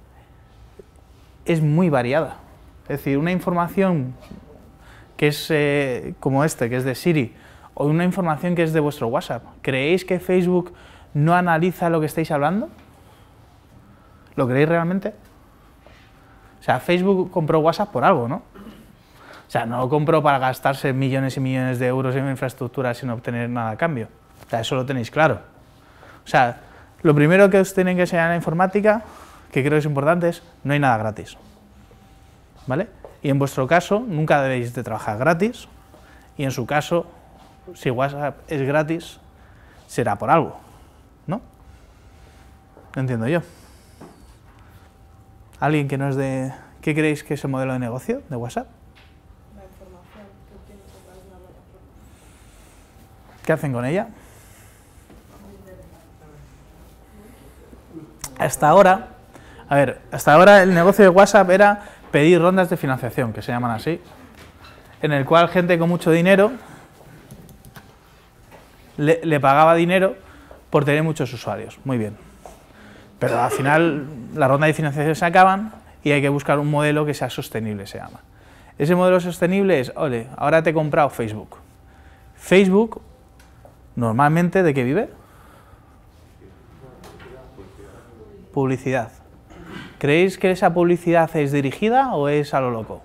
es muy variada. Es decir, una información que es como que es de Siri, o una información que es de vuestro WhatsApp. ¿Creéis que Facebook no analiza lo que estáis hablando? ¿Lo creéis realmente? O sea, Facebook compró WhatsApp por algo, ¿no? O sea, no lo compró para gastarse millones y millones de euros en infraestructura sin obtener nada a cambio. O sea, eso lo tenéis claro. O sea, lo primero que os tienen que enseñar en la informática, que creo que es importante, es no hay nada gratis. ¿Vale? Y en vuestro caso, nunca debéis de trabajar gratis. Y en su caso, si WhatsApp es gratis, será por algo, ¿no? No entiendo yo. ¿Alguien que no es de... ¿Qué creéis que es el modelo de negocio de WhatsApp? La información que obtienes a través de una plataforma. ¿Qué hacen con ella? Hasta ahora el negocio de WhatsApp era pedir rondas de financiación, que se llaman así, en el cual gente con mucho dinero le pagaba dinero por tener muchos usuarios. Muy bien. Pero al final las rondas de financiación se acaban y hay que buscar un modelo que sea sostenible, se llama. Ese modelo sostenible es, ole, ahora te he comprado Facebook. Facebook, normalmente, ¿de qué vive? Publicidad. ¿Creéis que esa publicidad es dirigida o es a lo loco?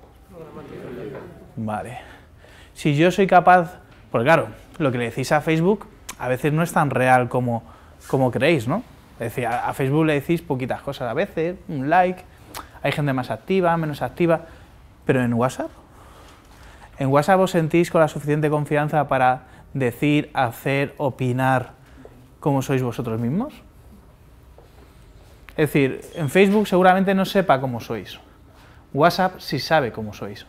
Vale. Si yo soy capaz, porque claro, lo que le decís a Facebook a veces no es tan real como creéis, ¿no? Es decir, a Facebook le decís poquitas cosas a veces, un like, hay gente más activa, menos activa, pero en WhatsApp os sentís con la suficiente confianza para decir, hacer, opinar como sois vosotros mismos. Es decir, en Facebook seguramente no sepa cómo sois, WhatsApp sí sabe cómo sois.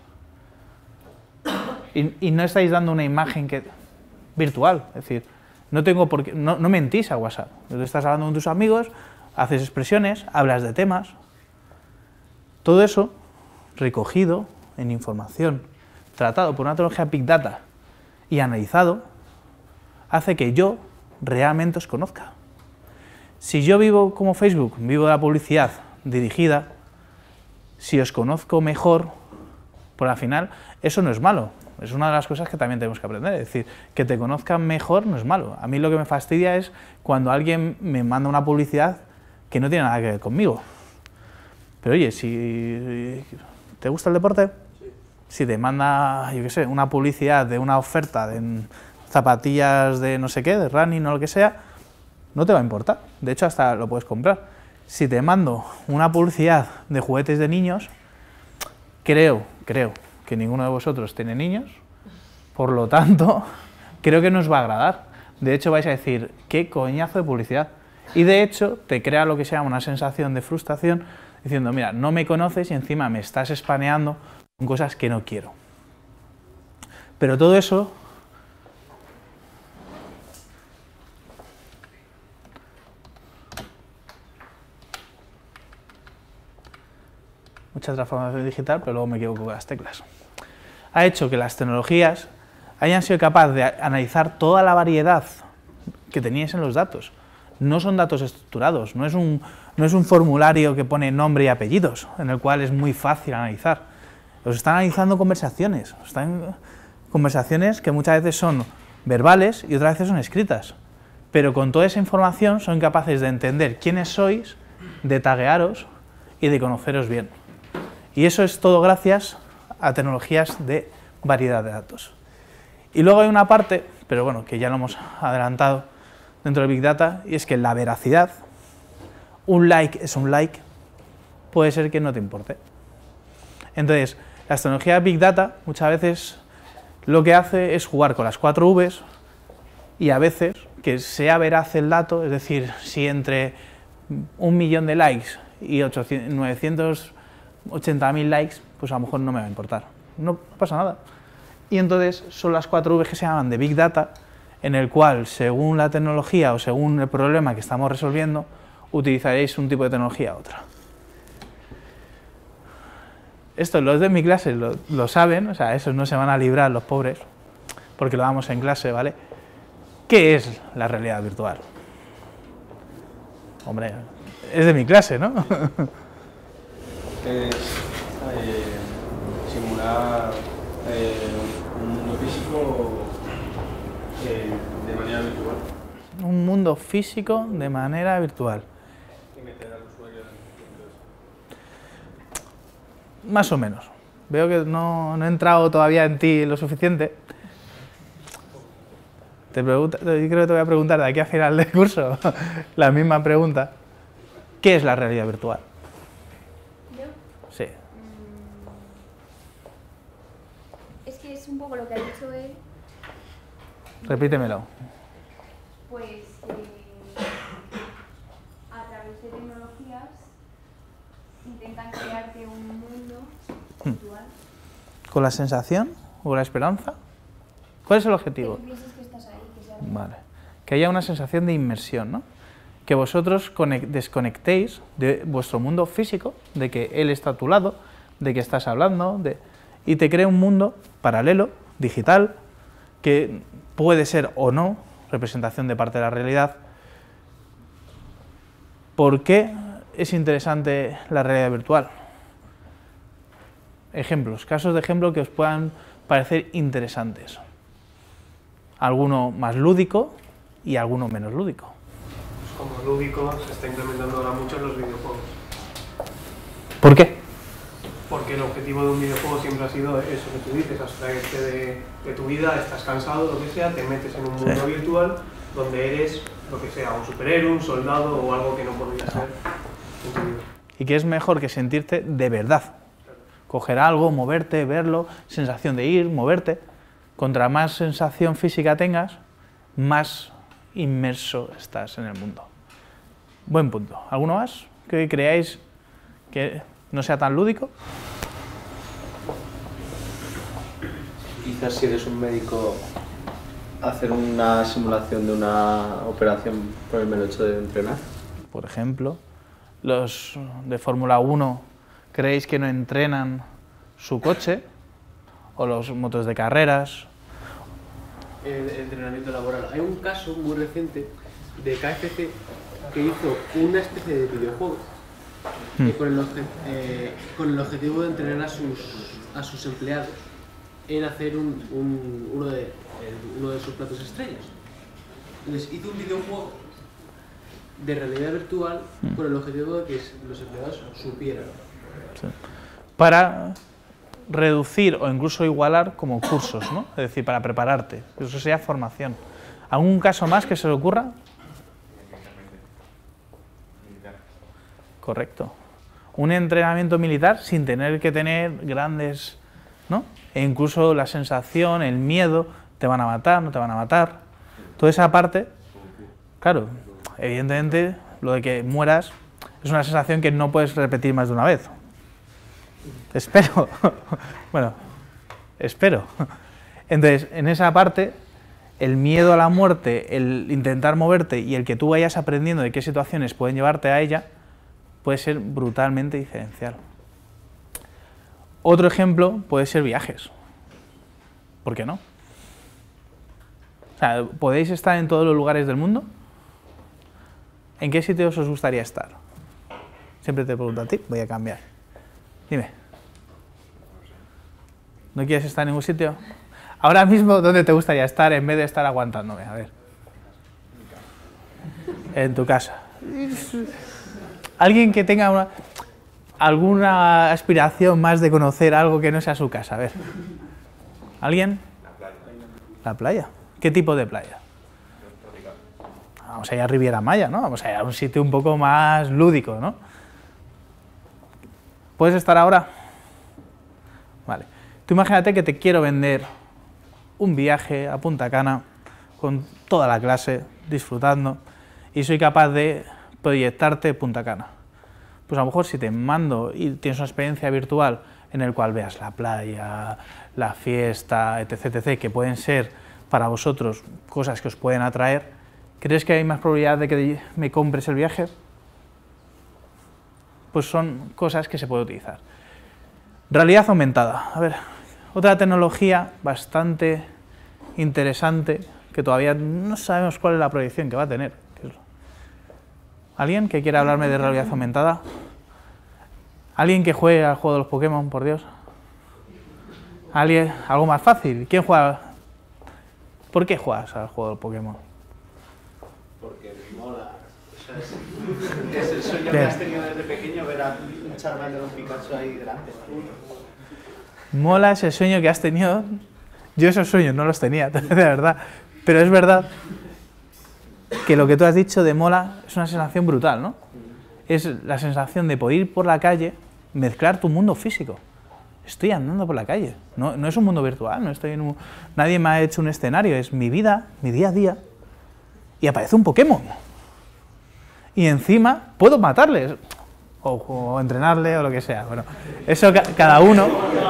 Y no estáis dando una imagen virtual, es decir, no tengo por qué, no mentís a WhatsApp. Tú estás hablando con tus amigos, haces expresiones, hablas de temas. Todo eso recogido en información, tratado por una tecnología Big Data y analizado, hace que yo realmente os conozca. Si yo vivo como Facebook, vivo de la publicidad dirigida, si os conozco mejor, pues al final eso no es malo. Es una de las cosas que también tenemos que aprender, es decir, que te conozcan mejor no es malo. A mí lo que me fastidia es cuando alguien me manda una publicidad que no tiene nada que ver conmigo. Pero oye, si te gusta el deporte, si te manda, yo qué sé, una publicidad de una oferta de zapatillas de no sé qué, de running o lo que sea, no te va a importar. De hecho, hasta lo puedes comprar. Si te mando una publicidad de juguetes de niños, creo que ninguno de vosotros tiene niños, por lo tanto, creo que no os va a agradar. De hecho, vais a decir, qué coñazo de publicidad. Y de hecho, te crea lo que se llama una sensación de frustración, diciendo, mira, no me conoces y encima me estás spameando con cosas que no quiero. Pero todo eso mucha transformación digital, pero luego me equivoco con las teclas. Ha hecho que las tecnologías hayan sido capaces de analizar toda la variedad que teníais en los datos. No son datos estructurados, no es un formulario que pone nombre y apellidos, en el cual es muy fácil analizar. Os están analizando conversaciones, conversaciones que muchas veces son verbales y otras veces son escritas. Pero con toda esa información son capaces de entender quiénes sois, de taguearos y de conoceros bien. Y eso es todo gracias a tecnologías de variedad de datos. Y luego hay una parte, pero bueno, que ya lo hemos adelantado dentro del Big Data, y es que la veracidad, un like es un like, puede ser que no te importe. Entonces, las tecnologías Big Data muchas veces lo que hace es jugar con las 4 Vs y a veces que sea veraz el dato, es decir, si entre 1 millón de likes y 980.000 likes, pues a lo mejor no me va a importar, no pasa nada. Y entonces son las 4 Vs que se llaman de Big Data, en el cual, según la tecnología o según el problema que estamos resolviendo, utilizaréis un tipo de tecnología u otra. Esto los de mi clase lo saben, o sea, esos no se van a librar los pobres, porque lo damos en clase, ¿vale? ¿Qué es la realidad virtual? Hombre, es de mi clase, ¿no? Es simular un mundo físico de manera virtual. Un mundo físico de manera virtual. Y meter al usuario en eso. Más o menos. Veo que no he entrado todavía en ti lo suficiente. Yo creo que te voy a preguntar de aquí a final del curso la misma pregunta. ¿Qué es la realidad virtual? ¿Yo? Sí. Es que es un poco lo que ha dicho él. Repítemelo. Pues a través de tecnologías intentan crearte un mundo virtual. ¿Con la sensación o la esperanza? ¿Cuál es el objetivo? Que tú pienses que estás ahí, que sea Vale. Que haya una sensación de inmersión, ¿no? Que vosotros desconectéis de vuestro mundo físico, de que él está a tu lado, de que estás hablando, y te cree un mundo paralelo, digital, que puede ser o no representación de parte de la realidad. ¿Por qué es interesante la realidad virtual? Ejemplos, casos de ejemplo que os puedan parecer interesantes. Alguno más lúdico y alguno menos lúdico. Pues como lúdico se está implementando ahora mucho en los videojuegos. ¿Por qué? Porque el objetivo de un videojuego siempre ha sido eso que tú dices, abstraerte de tu vida, estás cansado, lo que sea, te metes en un mundo virtual donde eres lo que sea, un superhéroe, un soldado o algo que no podría ser en tu vida. Y que es mejor que sentirte de verdad. Coger algo, moverte, verlo, sensación de ir, moverte. Contra más sensación física tengas, más inmerso estás en el mundo. Buen punto. ¿Alguno más que creáis que no sea tan lúdico? Quizás si eres un médico, hacer una simulación de una operación por el mero hecho de entrenar. Por ejemplo, los de Fórmula 1, ¿creéis que no entrenan su coche? O los motos de carreras, el entrenamiento laboral. Hay un caso muy reciente de KFC que hizo una especie de videojuego con el objetivo de entrenar a sus empleados en hacer uno de sus platos estrellas. Les hizo un videojuego de realidad virtual con el objetivo de que los empleados supieran. Sí. Para reducir o incluso igualar como cursos, ¿no? Es decir, para prepararte. Eso sería formación. ¿Algún caso más que se le ocurra? Correcto. Un entrenamiento militar sin tener que tener grandes, ¿no? E incluso la sensación, el miedo, te van a matar, no te van a matar. Toda esa parte, claro, evidentemente lo de que mueras es una sensación que no puedes repetir más de una vez. Espero. Bueno, espero. Entonces, en esa parte, el miedo a la muerte, el intentar moverte y el que tú vayas aprendiendo de qué situaciones pueden llevarte a ella, puede ser brutalmente diferencial. Otro ejemplo puede ser viajes. ¿Por qué no? O sea, ¿podéis estar en todos los lugares del mundo? ¿En qué sitios os gustaría estar? Siempre te pregunto a ti, voy a cambiar. Dime. ¿No quieres estar en ningún sitio? Ahora mismo, ¿dónde te gustaría estar en vez de estar aguantándome? A ver. En tu casa. Alguien que tenga alguna aspiración más de conocer algo que no sea su casa. A ver. ¿Alguien? La playa. ¿Qué tipo de playa? Vamos a ir a Riviera Maya, ¿no? Vamos a ir a un sitio un poco más lúdico, ¿no? ¿Puedes estar ahora? Vale. Tú imagínate que te quiero vender un viaje a Punta Cana con toda la clase, disfrutando, y soy capaz de proyectarte Punta Cana. Pues a lo mejor si te mando y tienes una experiencia virtual en el cual veas la playa, la fiesta, etc., etc., que pueden ser para vosotros cosas que os pueden atraer, ¿crees que hay más probabilidad de que me compres el viaje? Pues son cosas que se puede utilizar. Realidad aumentada. A ver, otra tecnología bastante interesante que todavía no sabemos cuál es la proyección que va a tener. ¿Alguien que quiera hablarme de realidad aumentada? ¿Alguien que juegue al juego de los Pokémon, por Dios? ¿Alguien? ¿Algo más fácil? ¿Quién juega? ¿Por qué juegas al juego de los Pokémon? Porque me mola. Es el sueño que has tenido desde pequeño, ver a un Charmander o un Pikachu ahí delante. Mola ese sueño que has tenido. Yo esos sueños no los tenía, de verdad. Pero es verdad que lo que tú has dicho de mola es una sensación brutal, ¿no? Es la sensación de poder ir por la calle, mezclar tu mundo físico. Estoy andando por la calle, no es un mundo virtual, no estoy en nadie me ha hecho un escenario, es mi vida, mi día a día, y aparece un Pokémon. Y encima puedo matarles, o entrenarle, o lo que sea. Bueno, eso cada uno.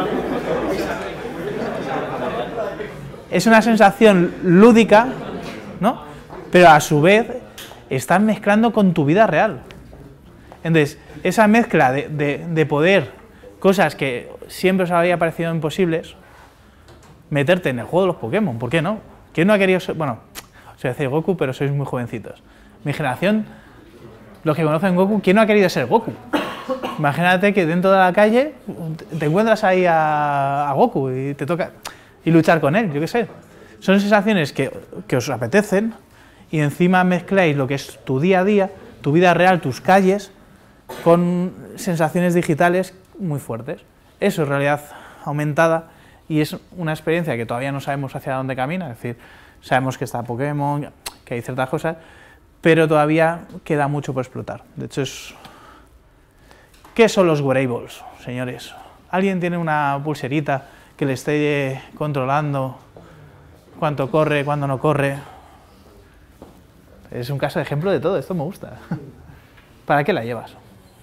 Es una sensación lúdica, ¿no? Pero a su vez estás mezclando con tu vida real. Entonces, esa mezcla de poder, cosas que siempre os había parecido imposibles, meterte en el juego de los Pokémon, ¿por qué no? ¿Quién no ha querido ser? Bueno, os voy a decir Goku, pero sois muy jovencitos. Mi generación, los que conocen Goku, ¿quién no ha querido ser Goku? Imagínate que dentro de la calle te encuentras ahí a Goku y te toca y luchar con él, yo qué sé. Son sensaciones que os apetecen y encima mezcláis lo que es tu día a día, tu vida real, tus calles, con sensaciones digitales muy fuertes. Eso es realidad aumentada y es una experiencia que todavía no sabemos hacia dónde camina, es decir, sabemos que está Pokémon, que hay ciertas cosas, pero todavía queda mucho por explotar. De hecho, ¿qué son los wearables, señores? ¿Alguien tiene una pulserita que le esté controlando cuánto corre, cuándo no corre? Es un caso de ejemplo de todo, esto me gusta. ¿Para qué la llevas?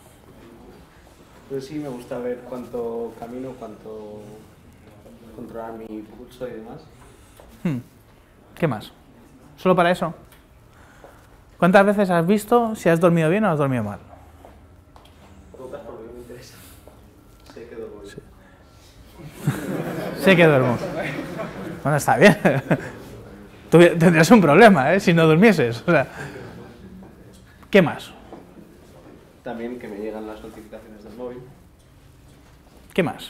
Pues sí, me gusta ver cuánto camino, cuánto controlar mi pulso y demás. ¿Qué más? ¿Solo para eso? ¿Cuántas veces has visto si has dormido bien o has dormido mal? Pocas porque no me interesa. Sé que duermo bien. Sí. Sé que duermo. Bueno, está bien. tendrías un problema, ¿eh? Si no durmieses. O sea, ¿qué más? También que me llegan las notificaciones del móvil. ¿Qué más?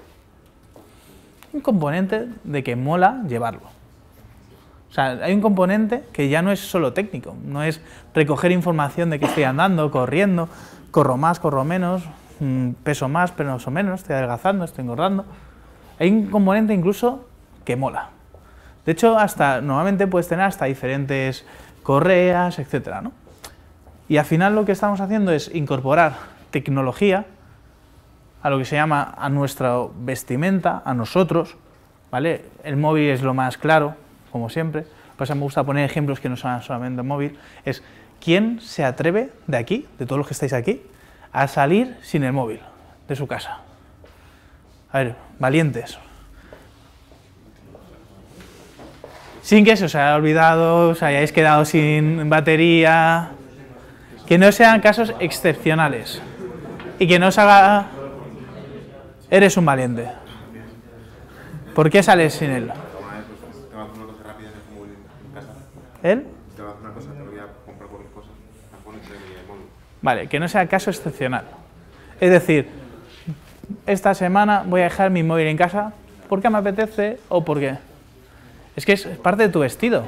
Un componente de que mola llevarlo. O sea, hay un componente que ya no es solo técnico, no es recoger información de que estoy andando, corriendo, corro más, corro menos, peso más, peso menos, estoy adelgazando, estoy engordando. Hay un componente incluso que mola. De hecho, normalmente puedes tener hasta diferentes correas, etcétera, ¿no? Y al final lo que estamos haciendo es incorporar tecnología a lo que se llama a nuestra vestimenta, a nosotros, ¿vale? El móvil es lo más claro, como siempre. Por eso me gusta poner ejemplos que no son solamente el móvil. Es, ¿quién se atreve de aquí, de todos los que estáis aquí, a salir sin el móvil de su casa? A ver, valientes. Sin que se os haya olvidado, os hayáis quedado sin batería. Que no sean casos excepcionales. Y que no os haga... Eres un valiente. ¿Por qué sales sin él? Te vas a hacer una cosa rápida en el móvil en casa. ¿Él? Te vas a hacer una cosa, te voy a comprar cualquier cosa. Te pones en el móvil. Vale, que no sea caso excepcional. Es decir, esta semana voy a dejar mi móvil en casa porque me apetece o porque... Es que es parte de tu vestido.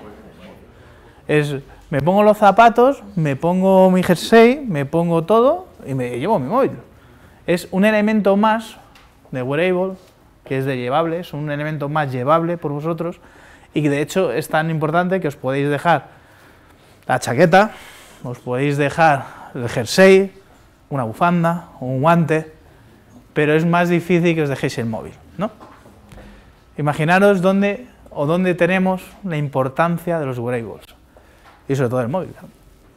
Me pongo los zapatos, me pongo mi jersey, me pongo todo y me llevo mi móvil. Es un elemento más de wearable, que es de llevable, es un elemento más llevable por vosotros y que de hecho es tan importante que os podéis dejar la chaqueta, os podéis dejar el jersey, una bufanda o un guante, pero es más difícil que os dejéis el móvil, ¿no? Imaginaros dónde tenemos la importancia de los wearables y sobre todo el móvil, ¿no?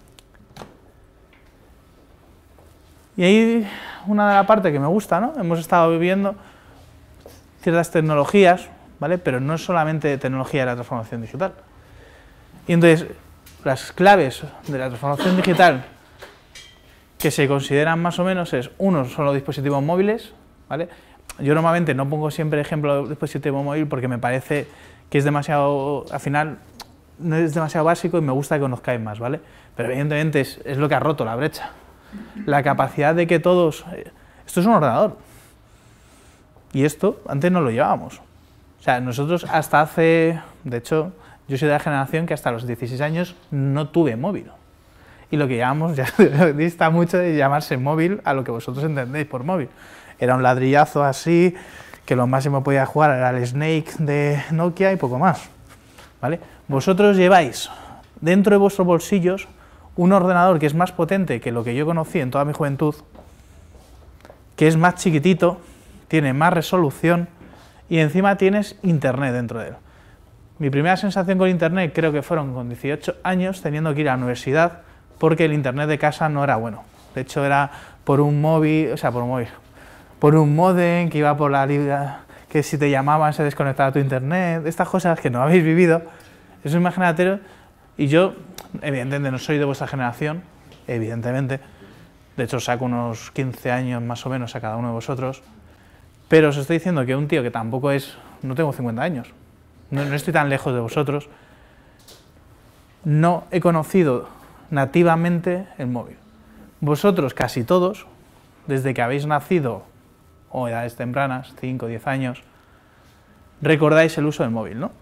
Y ahí una de las partes que me gusta, ¿no? Hemos estado viviendo ciertas tecnologías, ¿vale? Pero no es solamente tecnología de la transformación digital. Y entonces, las claves de la transformación digital que se consideran más o menos es, uno, son los dispositivos móviles, ¿vale? Yo normalmente no pongo siempre ejemplo de dispositivo móvil porque me parece que es demasiado, al final, no es demasiado básico y me gusta que conozcáis más, ¿vale? Pero evidentemente es lo que ha roto la brecha. La capacidad de que todos... Esto es un ordenador. Y esto antes no lo llevábamos. O sea, nosotros hasta hace... De hecho, yo soy de la generación que hasta los 16 años no tuve móvil. Y lo que llamamos ya dista mucho de llamarse móvil a lo que vosotros entendéis por móvil. Era un ladrillazo así, que lo máximo que podía jugar era el Snake de Nokia y poco más, ¿vale? Vosotros lleváis dentro de vuestros bolsillos un ordenador que es más potente que lo que yo conocí en toda mi juventud, que es más chiquitito, tiene más resolución y encima tienes internet dentro de él. Mi primera sensación con internet creo que fueron con 18 años teniendo que ir a la universidad porque el internet de casa no era bueno. De hecho era por un móvil, por un módem que iba por la liga, que si te llamaban se desconectaba tu internet, estas cosas que no habéis vivido. Eso imagínate, y yo, evidentemente, no soy de vuestra generación, evidentemente, de hecho saco unos 15 años más o menos a cada uno de vosotros, pero os estoy diciendo que un tío que tampoco es, no tengo 50 años, no estoy tan lejos de vosotros, no he conocido nativamente el móvil. Vosotros, casi todos, desde que habéis nacido, o edades tempranas, 5 o 10 años, recordáis el uso del móvil, ¿no?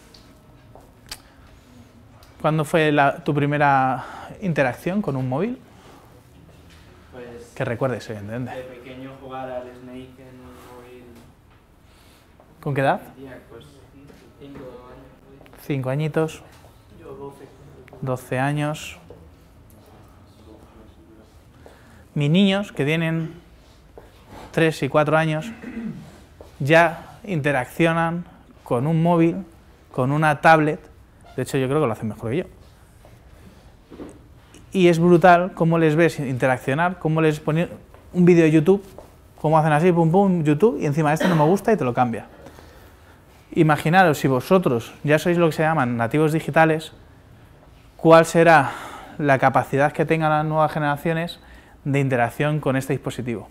¿Cuándo fue tu primera interacción con un móvil? Pues Que recuerdes, evidentemente. de pequeño jugar al Snake en un móvil. ¿Con qué edad? Tenía, pues 5 años. 5 añitos, Yo 12. 12 años. Mis niños, que tienen 3 y 4 años, ya interaccionan con un móvil, con una tablet. De hecho, yo creo que lo hacen mejor que yo. Y es brutal cómo les ves interaccionar, cómo les ponen un vídeo de YouTube, cómo hacen así, pum, pum, YouTube, y encima este no me gusta y te lo cambia. Imaginaros, si vosotros ya sois lo que se llaman nativos digitales, ¿cuál será la capacidad que tengan las nuevas generaciones de interacción con este dispositivo?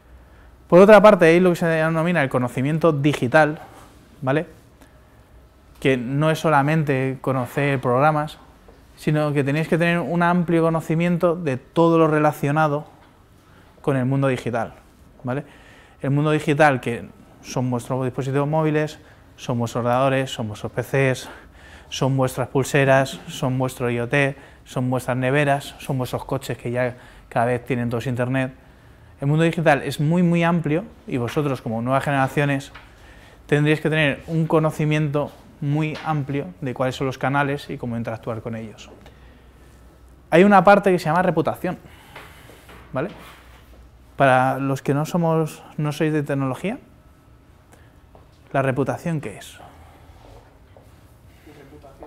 Por otra parte, hay lo que se denomina el conocimiento digital, ¿vale? que no es solamente conocer programas, sino que tenéis que tener un amplio conocimiento de todo lo relacionado con el mundo digital, ¿vale? El mundo digital, que son vuestros dispositivos móviles, son vuestros ordenadores, son vuestros PCs, son vuestras pulseras, son vuestro IoT, son vuestras neveras, son vuestros coches que ya cada vez tienen todos internet. El mundo digital es muy muy amplio y vosotros como nuevas generaciones tendréis que tener un conocimiento muy amplio de cuáles son los canales y cómo interactuar con ellos. Hay una parte que se llama reputación, ¿vale? Para los que no sois de tecnología, ¿la reputación qué es? Reputación.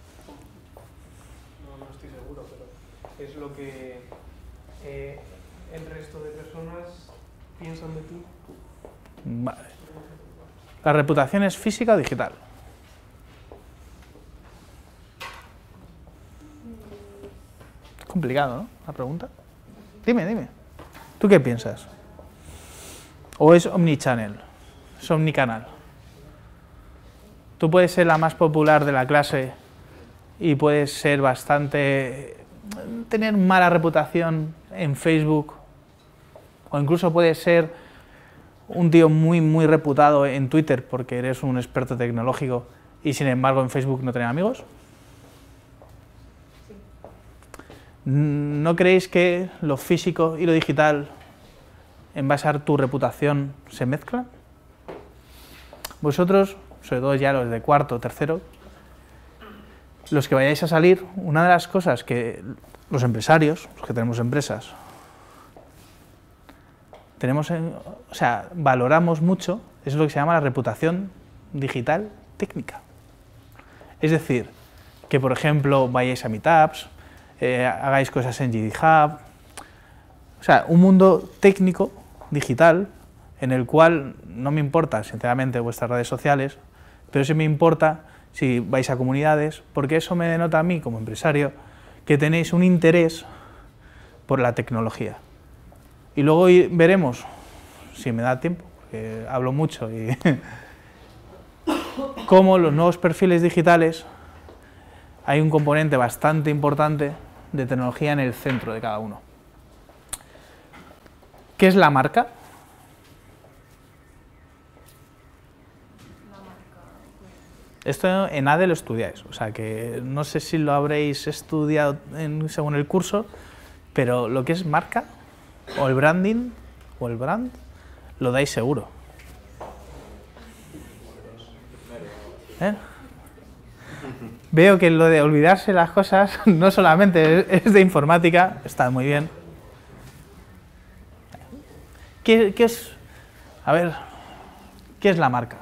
No estoy seguro, pero es lo que el resto de personas piensan de ti. Vale. ¿La reputación es física o digital? Es complicado, ¿no? La pregunta. Dime. ¿Tú qué piensas? ¿O es omnichannel? ¿Es omnicanal? Tú puedes ser la más popular de la clase y puedes ser tener mala reputación en Facebook, o incluso puedes ser un tío muy muy reputado en Twitter porque eres un experto tecnológico y sin embargo en Facebook no tener amigos. ¿No creéis que lo físico y lo digital, en base a tu reputación, se mezclan? Vosotros, sobre todo ya los de cuarto o tercero, los que vayáis a salir, una de las cosas que los empresarios, los que tenemos empresas, valoramos mucho, es lo que se llama la reputación digital técnica. Es decir, que por ejemplo vayáis a meetups, hagáis cosas en GitHub, o sea, un mundo técnico, digital, en el cual no me importa, sinceramente, vuestras redes sociales, pero sí me importa si vais a comunidades, porque eso me denota a mí, como empresario, que tenéis un interés por la tecnología. Y luego veremos, si me da tiempo, porque hablo mucho, y cómo los nuevos perfiles digitales hay un componente bastante importante de tecnología en el centro de cada uno. ¿Qué es la marca? Esto en ADE lo estudiáis, o sea que no sé si lo habréis estudiado según el curso, pero lo que es marca, o el branding, o el brand, lo dais seguro. Veo que lo de olvidarse las cosas no solamente es de informática, está muy bien. ¿Qué es? A ver, ¿qué es la marca?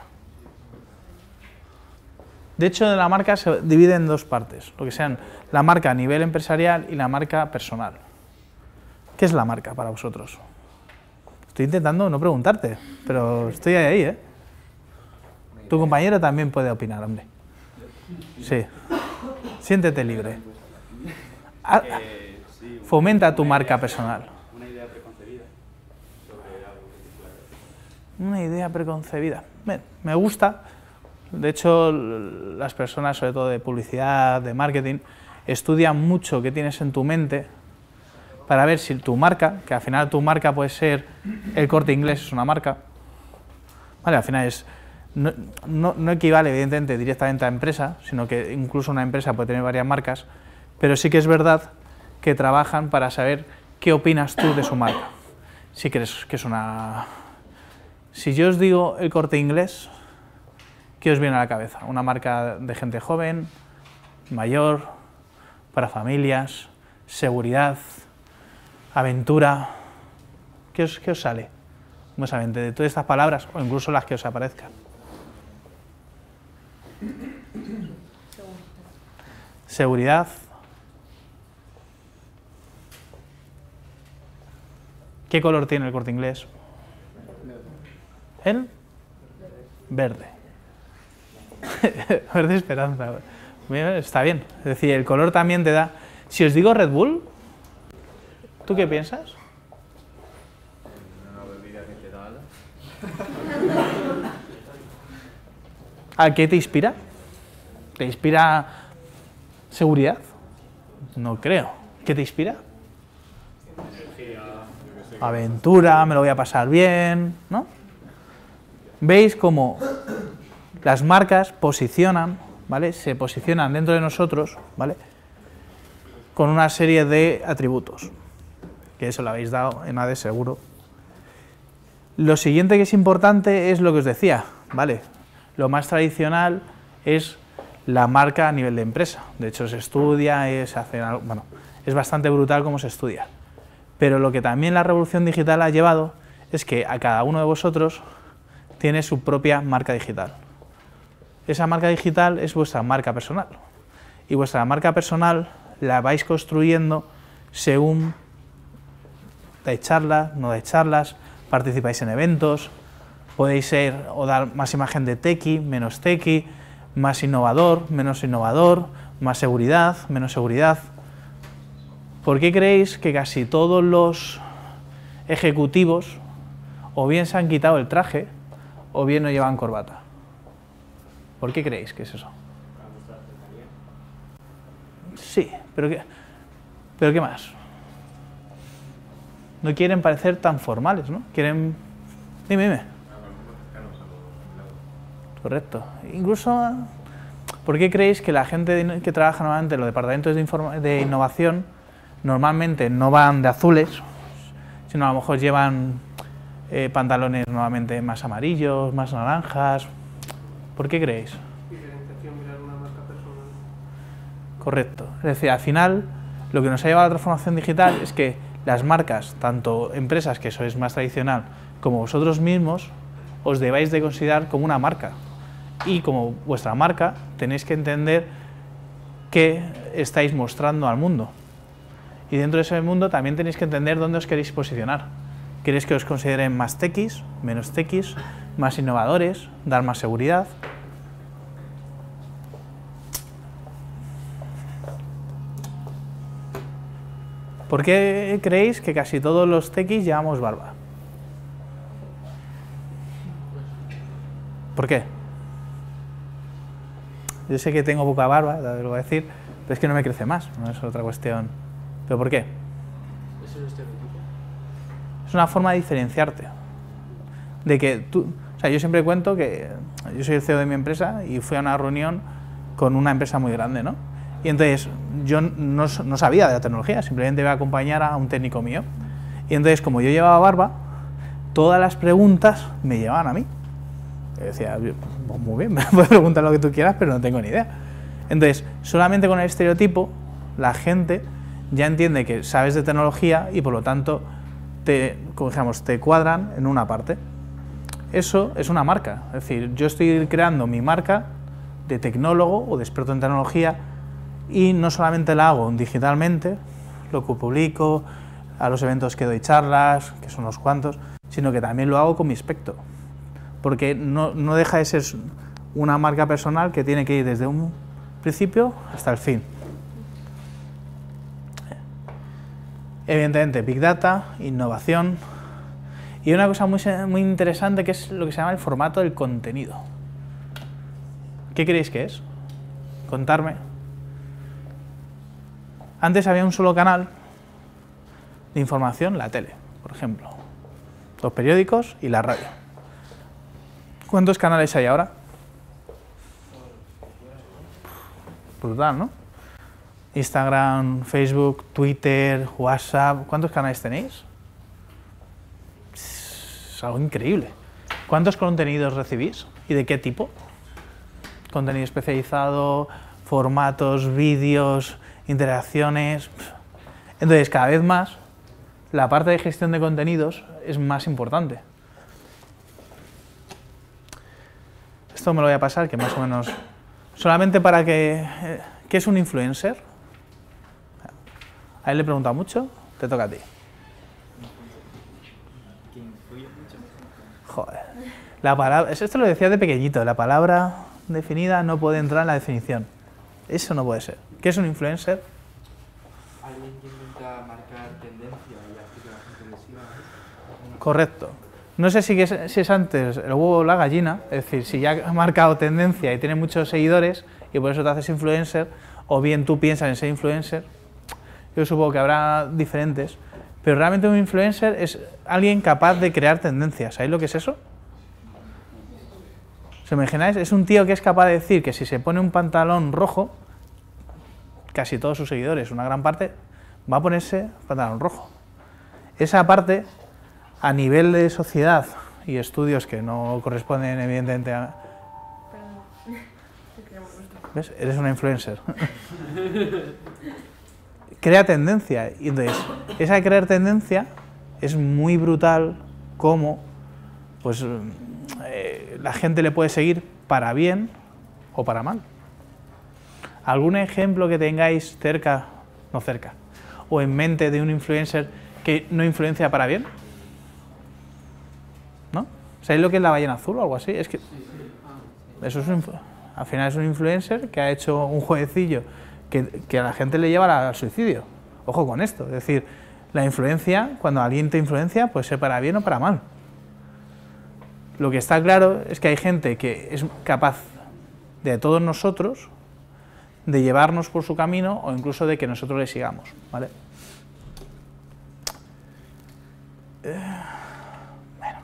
De hecho, la marca se divide en dos partes, lo que sean la marca a nivel empresarial y la marca personal. ¿Qué es la marca para vosotros? Estoy intentando no preguntarte, pero estoy ahí, ¿eh? Tu compañero también puede opinar, hombre. Sí. Siéntete libre. Fomenta tu marca personal. Una idea preconcebida sobre algo que Una idea preconcebida. Me gusta. De hecho, las personas, sobre todo de publicidad, de marketing, estudian mucho qué tienes en tu mente para ver si tu marca, que al final tu marca puede ser El Corte Inglés, es una marca, vale, al final no equivale evidentemente directamente a empresa, sino que incluso una empresa puede tener varias marcas, pero sí que es verdad que trabajan para saber qué opinas tú de su marca. Si crees que es una... Si yo os digo El Corte Inglés, ¿qué os viene a la cabeza? Una marca de gente joven, mayor, para familias, seguridad, aventura. ¿Qué os sale? Básicamente, de todas estas palabras, o incluso las que os aparezcan. Seguridad. ¿Qué color tiene El Corte Inglés? ¿El? Verde. Verde esperanza. Está bien. Es decir, el color también te da... Si os digo Red Bull, ¿tú qué piensas? una bebida que te da alas. ¿A qué te inspira? ¿Te inspira seguridad? No creo. ¿Qué te inspira? Aventura, me lo voy a pasar bien, ¿no? ¿Veis cómo las marcas posicionan, ¿vale? Se posicionan dentro de nosotros, ¿vale? Con una serie de atributos, que eso lo habéis dado en ADE seguro. Lo siguiente que es importante es lo que os decía, ¿vale? Lo más tradicional es la marca a nivel de empresa. De hecho, se estudia, bueno, es bastante brutal cómo se estudia. Pero lo que también la revolución digital ha llevado es que a cada uno de vosotros tiene su propia marca digital. Esa marca digital es vuestra marca personal. Y vuestra marca personal la vais construyendo según dais charlas, no dais charlas, participáis en eventos, podéis ser o dar más imagen de tequi, menos tequi, más innovador, menos innovador, más seguridad, menos seguridad. ¿Por qué creéis que casi todos los ejecutivos o bien se han quitado el traje o bien no llevan corbata? ¿Por qué creéis que es eso? Sí, pero ¿qué más? No quieren parecer tan formales, ¿no? Quieren... Dime. Correcto. Incluso, ¿por qué creéis que la gente que trabaja normalmente en los departamentos de innovación normalmente no van de azules, sino a lo mejor llevan pantalones normalmente más amarillos, más naranjas? ¿Por qué creéis? Diferenciación, mirar una marca personal. Correcto. Es decir, al final, lo que nos ha llevado a la transformación digital es que las marcas, tanto empresas que sois más tradicional, como vosotros mismos, os debáis de considerar como una marca. Y como vuestra marca, tenéis que entender qué estáis mostrando al mundo. Y dentro de ese mundo también tenéis que entender dónde os queréis posicionar. ¿Queréis que os consideren más tequis, menos tequis, más innovadores, dar más seguridad? ¿Por qué creéis que casi todos los tequis llevamos barba? ¿Por qué? Yo sé que tengo poca barba, lo voy a decir, pero es que no me crece más, no es otra cuestión. ¿Pero por qué? Es un estereotipo. Es una forma de diferenciarte. De que tú, o sea, yo siempre cuento que yo soy el CEO de mi empresa y fui a una reunión con una empresa muy grande, ¿no? Y entonces yo no sabía de la tecnología, simplemente iba a acompañar a un técnico mío. Y entonces, como yo llevaba barba, todas las preguntas me llevaban a mí. Yo decía, pues muy bien, me puedes preguntar lo que tú quieras, pero no tengo ni idea. Entonces, solamente con el estereotipo, la gente ya entiende que sabes de tecnología y por lo tanto te cuadran en una parte. Eso es una marca, es decir, yo estoy creando mi marca de tecnólogo o de experto en tecnología y no solamente la hago digitalmente, lo que publico, a los eventos que doy charlas, que son unos cuantos, sino que también lo hago con mi aspecto, porque no deja de ser una marca personal que tiene que ir desde un principio hasta el fin. Evidentemente, Big Data, innovación y una cosa muy interesante que es lo que se llama el formato del contenido. ¿Qué creéis que es? Contarme. Antes había un solo canal de información, la tele, por ejemplo, los periódicos y la radio. ¿Cuántos canales hay ahora? Brutal, ¿no? Instagram, Facebook, Twitter, WhatsApp, ¿cuántos canales tenéis? Es algo increíble. ¿Cuántos contenidos recibís? ¿Y de qué tipo? Contenido especializado, formatos, vídeos, interacciones. Entonces, cada vez más, la parte de gestión de contenidos es más importante. Esto me lo voy a pasar, que más o menos... Solamente para que... ¿Qué es un influencer? A él le he preguntado mucho, te toca a ti. ¿Que influye mucho? Joder. La palabra, esto lo decía de pequeñito, la palabra definida no puede entrar en la definición. Eso no puede ser. ¿Qué es un influencer? Alguien que intenta marcar tendencia y hacer que la gente le siga. Correcto. no sé si es antes el huevo o la gallina, es decir, si ya ha marcado tendencia y tiene muchos seguidores y por eso te haces influencer, o bien tú piensas en ser influencer. Yo supongo que habrá diferentes, pero realmente un influencer es alguien capaz de crear tendencias. ¿Sabéis lo que es eso? ¿Os imagináis? Es un tío que es capaz de decir que si se pone un pantalón rojo, casi todos sus seguidores, una gran parte, va a ponerse pantalón rojo. Esa parte, a nivel de sociedad y estudios que no corresponden evidentemente a... ¿Ves? Eres una influencer. Crea tendencia. Y entonces, esa crear tendencia es muy brutal cómo pues, la gente le puede seguir para bien o para mal. ¿Algún ejemplo que tengáis cerca, no cerca, o en mente de un influencer que no influencia para bien? ¿No? ¿Sabéis lo que es la ballena azul o algo así? Es que eso es al final es un influencer que ha hecho un jueguecillo que a la gente le lleva al suicidio. Ojo con esto, es decir, la influencia, cuando alguien te influencia, puede ser para bien o para mal. Lo que está claro es que hay gente que es capaz de todos nosotros de llevarnos por su camino o incluso de que nosotros le sigamos, ¿vale? Bueno.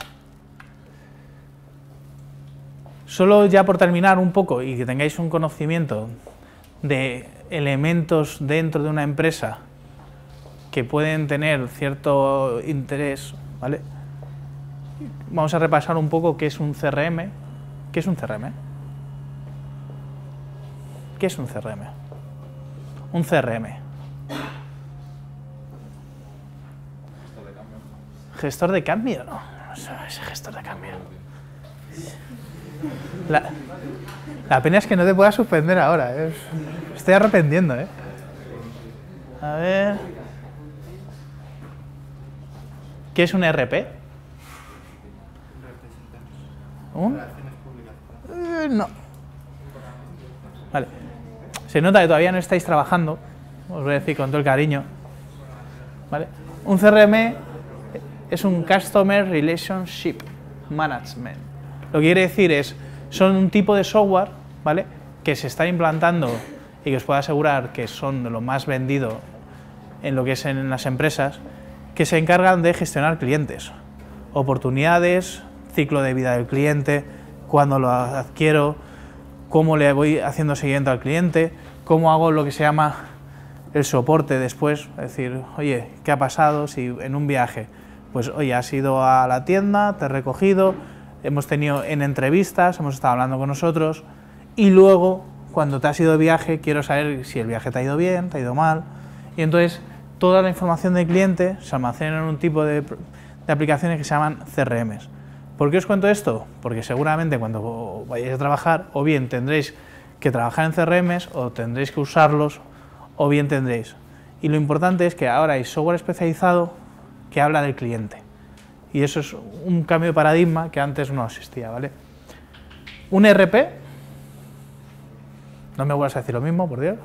Solo ya por terminar un poco y que tengáis un conocimiento de elementos dentro de una empresa que pueden tener cierto interés, ¿vale? Vamos a repasar un poco qué es un CRM. ¿Qué es un CRM? ¿Qué es un CRM? Un CRM. ¿Gestor de cambio? No, es gestor de cambio. La pena es que no te pueda suspender ahora. Estoy arrepentiendo, ¿eh? A ver... ¿Qué es un RP? ¿Un? No. Vale. Se nota que todavía no estáis trabajando, os voy a decir con todo el cariño. ¿Vale? Un CRM es un Customer Relationship Management. Lo que quiere decir es, son un tipo de software, ¿vale?, que se está implantando y que os puedo asegurar que son de lo más vendido en lo que es en las empresas, que se encargan de gestionar clientes, oportunidades, ciclo de vida del cliente, cuándo lo adquiero, cómo le voy haciendo seguimiento al cliente, cómo hago lo que se llama el soporte después, es decir, oye, ¿qué ha pasado si en un viaje? Pues, oye, has ido a la tienda, te he recogido, hemos tenido en entrevistas, hemos estado hablando con nosotros, y luego, cuando te has ido de viaje, quiero saber si el viaje te ha ido bien, te ha ido mal, y entonces toda la información del cliente se almacena en un tipo de aplicaciones que se llaman CRMs. ¿Por qué os cuento esto? Porque seguramente cuando vayáis a trabajar, o bien tendréis que trabajar en CRMs, o tendréis que usarlos, o bien tendréis. Y lo importante es que ahora hay software especializado que habla del cliente. Y eso es un cambio de paradigma que antes no existía, ¿vale? Un ERP, no me vuelvas a decir lo mismo, por Dios.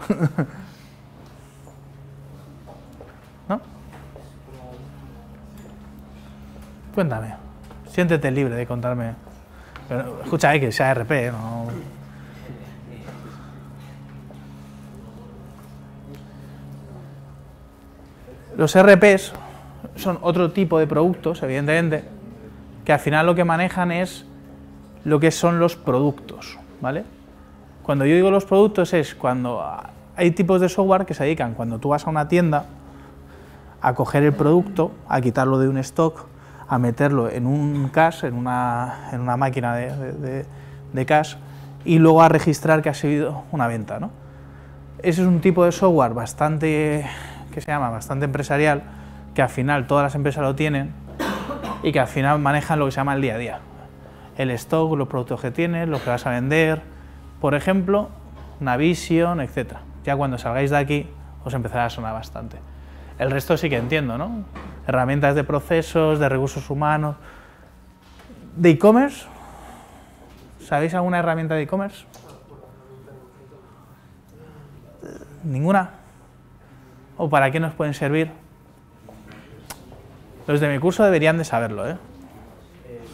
¿No? Cuéntame. Siéntete libre de contarme. Pero, escucha, que sea ERP, no... Los ERPs son otro tipo de productos, evidentemente, que al final lo que manejan es lo que son los productos, ¿vale? Cuando yo digo los productos es cuando hay tipos de software que se dedican, cuando tú vas a una tienda, a coger el producto, a quitarlo de un stock, a meterlo en un cash, en una máquina de cash, y luego a registrar que ha sido una venta, ¿no? Ese es un tipo de software bastante, que se llama bastante empresarial, que al final todas las empresas lo tienen y que al final manejan lo que se llama el día a día. El stock, los productos que tienes, los que vas a vender, por ejemplo, Navision, etc. Ya cuando salgáis de aquí os empezará a sonar bastante. El resto sí que entiendo, ¿no? Herramientas de procesos, de recursos humanos. ¿De e-commerce? ¿Sabéis alguna herramienta de e-commerce? ¿Ninguna? ¿O para qué nos pueden servir? Los de mi curso deberían de saberlo, ¿eh?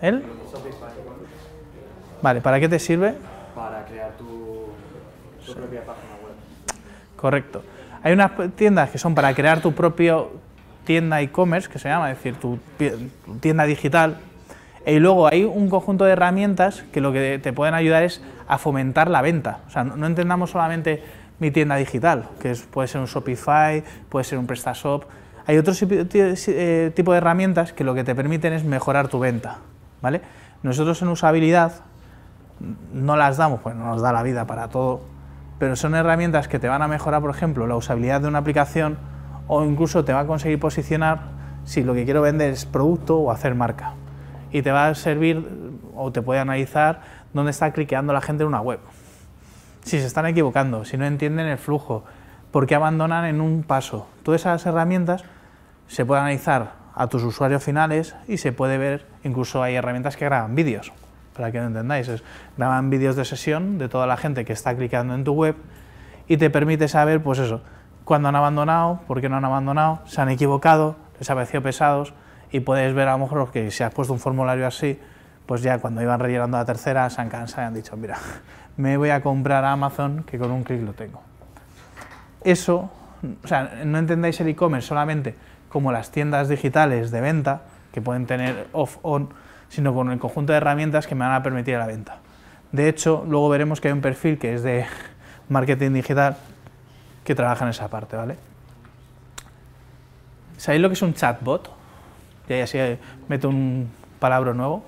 ¿El? Shopify. Vale, ¿para qué te sirve? Para crear tu propia página web. Correcto. Hay unas tiendas que son para crear tu propio tienda e-commerce, que se llama, es decir, tu tienda digital. Y luego hay un conjunto de herramientas que lo que te pueden ayudar es a fomentar la venta. O sea, no entendamos solamente mi tienda digital, que puede ser un Shopify, puede ser un PrestaShop. Hay otro tipo de herramientas que lo que te permiten es mejorar tu venta, ¿vale? Nosotros en usabilidad no las damos, pues no nos da la vida para todo, pero son herramientas que te van a mejorar, por ejemplo, la usabilidad de una aplicación o incluso te va a conseguir posicionar si lo que quiero vender es producto o hacer marca. Y te va a servir o te puede analizar dónde está cliqueando la gente en una web. Si se están equivocando, si no entienden el flujo, por qué abandonan en un paso. Todas esas herramientas se pueden analizar a tus usuarios finales y se puede ver, incluso hay herramientas que graban vídeos, para que lo entendáis. Graban vídeos de sesión de toda la gente que está clicando en tu web y te permite saber, pues eso, cuándo han abandonado, por qué no han abandonado, se han equivocado, les ha parecido pesados y puedes ver a lo mejor que si has puesto un formulario así, pues ya cuando iban rellenando la tercera se han cansado y han dicho, mira, me voy a comprar a Amazon que con un clic lo tengo. Eso, o sea, no entendáis el e-commerce solamente como las tiendas digitales de venta, que pueden tener off-on, sino con el conjunto de herramientas que me van a permitir la venta. De hecho, luego veremos que hay un perfil que es de marketing digital que trabaja en esa parte, ¿vale? ¿Sabéis lo que es un chatbot? Y ahí así meto un palabra nuevo.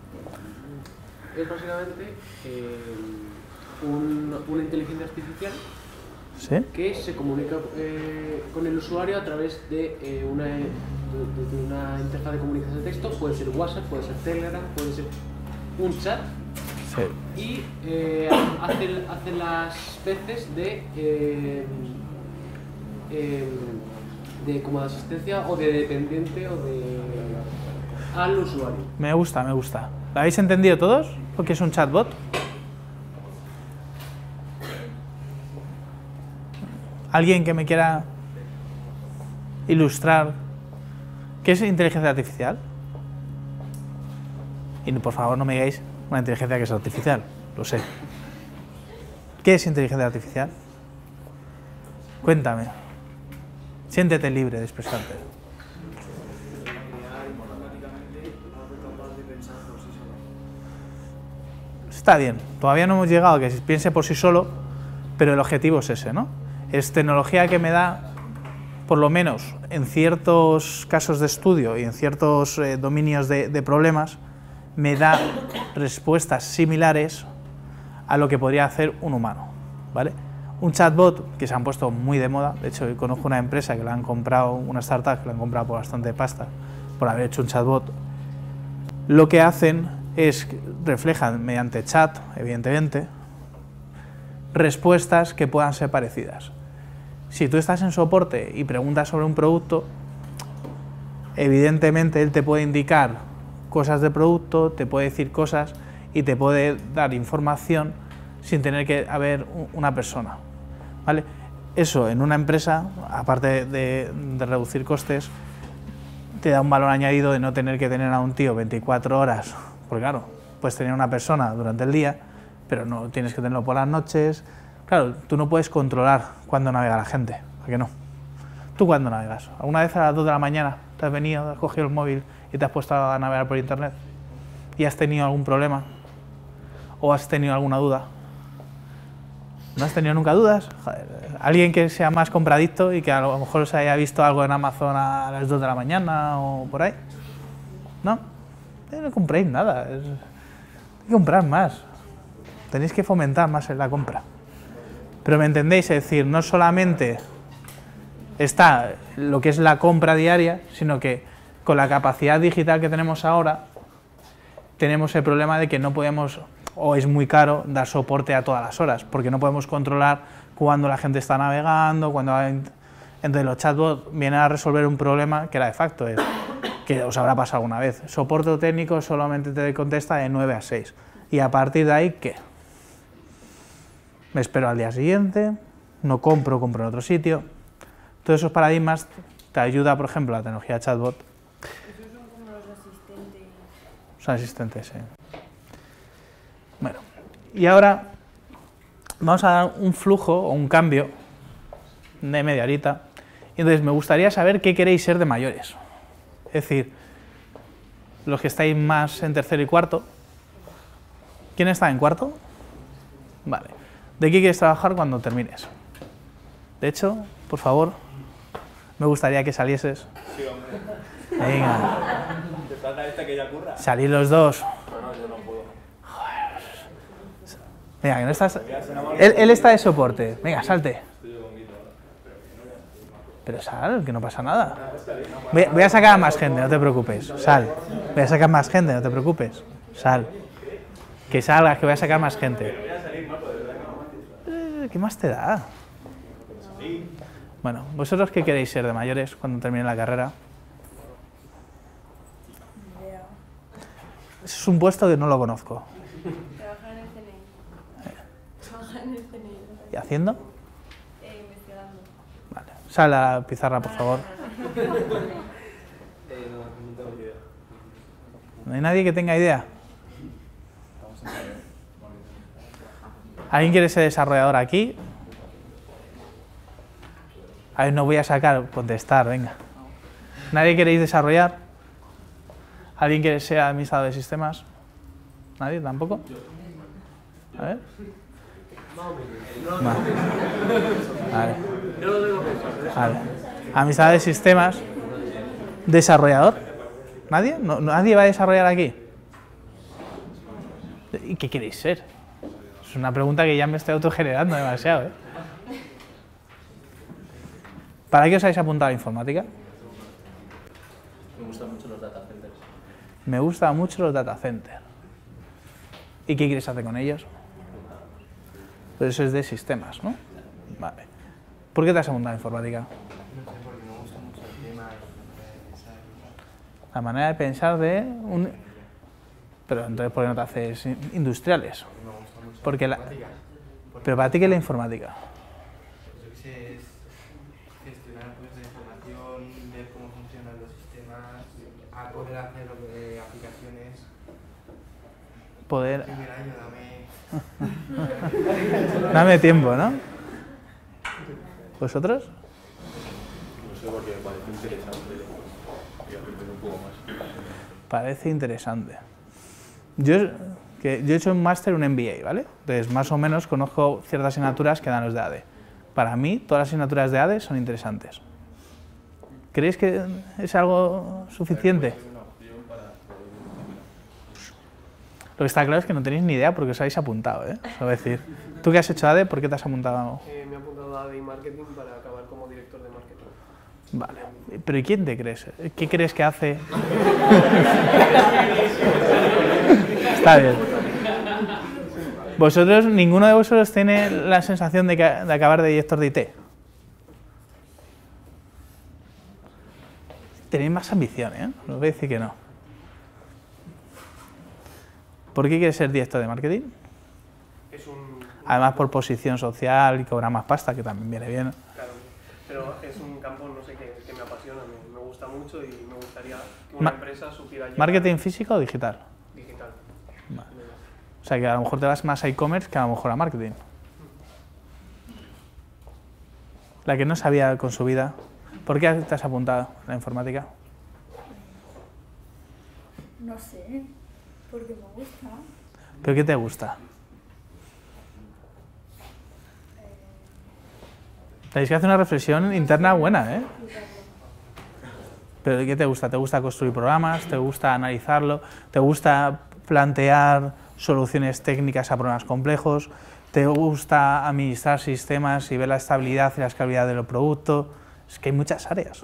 Es básicamente una inteligencia artificial, ¿sí?, que se comunica con el usuario a través de una interfaz de comunicación de texto. Puede ser WhatsApp, puede ser Telegram, puede ser un chat. Sí. Y hace las veces de como de asistencia o de dependiente o al usuario. Me gusta, me gusta. ¿Lo habéis entendido todos? ¿Lo que es un chatbot? ¿Alguien que me quiera ilustrar qué es inteligencia artificial? Y por favor no me digáis una inteligencia que es artificial, lo sé. ¿Qué es inteligencia artificial? Cuéntame. Siéntete libre de expresarte. Está bien, todavía no hemos llegado a que piense por sí solo, pero el objetivo es ese, ¿no? Es tecnología que me da, por lo menos en ciertos casos de estudio y en ciertos dominios de problemas, me da respuestas similares a lo que podría hacer un humano, ¿vale? Un chatbot que se han puesto muy de moda, de hecho conozco una empresa que la han comprado, una startup que la han comprado por bastante pasta, por haber hecho un chatbot. Lo que hacen es que reflejan mediante chat, evidentemente, respuestas que puedan ser parecidas. Si tú estás en soporte y preguntas sobre un producto, evidentemente él te puede indicar cosas de producto, te puede decir cosas y te puede dar información sin tener que haber una persona, ¿vale? Eso en una empresa, aparte de reducir costes, te da un valor añadido de no tener que tener a un tío 24 horas, porque claro, puedes tener una persona durante el día, pero no tienes que tenerlo por las noches. Claro, tú no puedes controlar cuándo navega la gente, ¿a qué no? ¿Tú cuándo navegas? ¿Alguna vez a las 2 de la mañana te has venido, has cogido el móvil y te has puesto a navegar por internet? ¿Y has tenido algún problema? ¿O has tenido alguna duda? ¿No has tenido nunca dudas? Joder, alguien que sea más compradicto y que a lo mejor se haya visto algo en Amazon a las 2 de la mañana o por ahí. ¿No? No compréis nada. Hay que comprar más. Tenéis que fomentar más en la compra. Pero me entendéis, es decir, no solamente está lo que es la compra diaria, sino que con la capacidad digital que tenemos ahora, tenemos el problema de que no podemos, o es muy caro, dar soporte a todas las horas, porque no podemos controlar cuándo la gente está navegando, cuando entonces los chatbots vienen a resolver un problema que era de facto, que os habrá pasado alguna vez. Soporte técnico solamente te contesta de 9 a 6. Y a partir de ahí, ¿qué? Me espero al día siguiente, no compro en otro sitio. Todos esos paradigmas te ayuda, por ejemplo, la tecnología de chatbot. ¿Esos son como los asistente. Son asistentes, sí. Bueno, y ahora vamos a dar un flujo o un cambio de media horita. Y entonces me gustaría saber qué queréis ser de mayores. Es decir, los que estáis más en tercero y cuarto. ¿Quién está en cuarto? Vale. ¿De qué quieres trabajar cuando termines? De hecho, por favor, me gustaría que salieses. Sí, hombre. Venga. ¿Te falta esta que ya curra? Salid los dos. No, yo no puedo. Venga, que no estás... Él está de soporte. Venga, salte. Pero sal, que no pasa nada. Voy a sacar a más gente, no te preocupes. Sal. Voy a sacar más gente, no te preocupes. Sal. Que salgas, que voy a sacar más gente. ¿Qué más te da? Bueno, ¿vosotros qué queréis ser de mayores cuando termine la carrera? Es un puesto que no lo conozco. Trabajar en el CNI. Trabajar en el CNI. ¿Y haciendo? Investigando. Vale. Sal a la pizarra, por favor. No tengo ni idea. ¿No hay nadie que tenga idea? ¿Alguien quiere ser desarrollador aquí? A ver, no voy a sacar, contestar, venga. ¿Nadie queréis desarrollar? ¿Alguien quiere ser administrador de sistemas? ¿Nadie tampoco? A ver. Vale. Vale. Administrador de sistemas. ¿Desarrollador? ¿Nadie? ¿Nadie va a desarrollar aquí? ¿Y qué queréis ser? Es una pregunta que ya me estoy autogenerando demasiado, ¿eh? ¿Para qué os habéis apuntado a informática? Me gustan mucho los data centers. Me gustan mucho los data centers. ¿Y qué quieres hacer con ellos? Pues eso es de sistemas, ¿no? Vale. ¿Por qué te has apuntado a informática? No sé, porque me gusta mucho el tema La manera de pensar de un... Pero entonces, ¿por qué no te haces industriales? me gusta mucho Porque la la... informática. Pero para ti, ¿qué es la informática? Yo qué sé, es gestionar pues, la información, ver cómo funcionan los sistemas, a poder hacer lo que aplicaciones. Poder... Primer año, dame. Dame tiempo, ¿no? ¿Vosotros? No sé, porque me parece interesante y aprender un poco más. Parece interesante. Yo he hecho un máster, un MBA, ¿vale? Entonces, más o menos conozco ciertas asignaturas que dan los de ADE. Para mí, todas las asignaturas de ADE son interesantes. ¿Creéis que es algo suficiente? Lo que está claro es que no tenéis ni idea porque os habéis apuntado, ¿eh? Os voy a decir. ¿Tú qué has hecho ADE? ¿Por qué te has apuntado? Me he apuntado a AD Marketing para acabar como director de marketing. Vale. ¿Pero y quién te crees? ¿Qué crees que hace? Está bien. ¿Vosotros, ninguno de vosotros tiene la sensación de acabar de director de IT? Tenéis más ambición, ¿eh? Os voy a decir que no. ¿Por qué quieres ser director de marketing? Es un... Además por posición social y cobrar más pasta, que también viene bien. Claro, pero es un campo, no sé, que me apasiona, me gusta mucho y me gustaría que una empresa supiera llevar... ¿Marketing físico o digital? Digital. Vale. O sea que a lo mejor te vas más a e-commerce que a lo mejor a marketing. La que no sabía con su vida. ¿Por qué te has apuntado a la informática? No sé, porque me gusta. ¿Pero qué te gusta? Tenéis que hacer una reflexión interna buena, ¿eh? ¿Pero qué te gusta? ¿Te gusta construir programas? ¿Te gusta analizarlo? ¿Te gusta plantear soluciones técnicas a problemas complejos? ¿Te gusta administrar sistemas y ver la estabilidad y la escalabilidad del producto? Es que hay muchas áreas.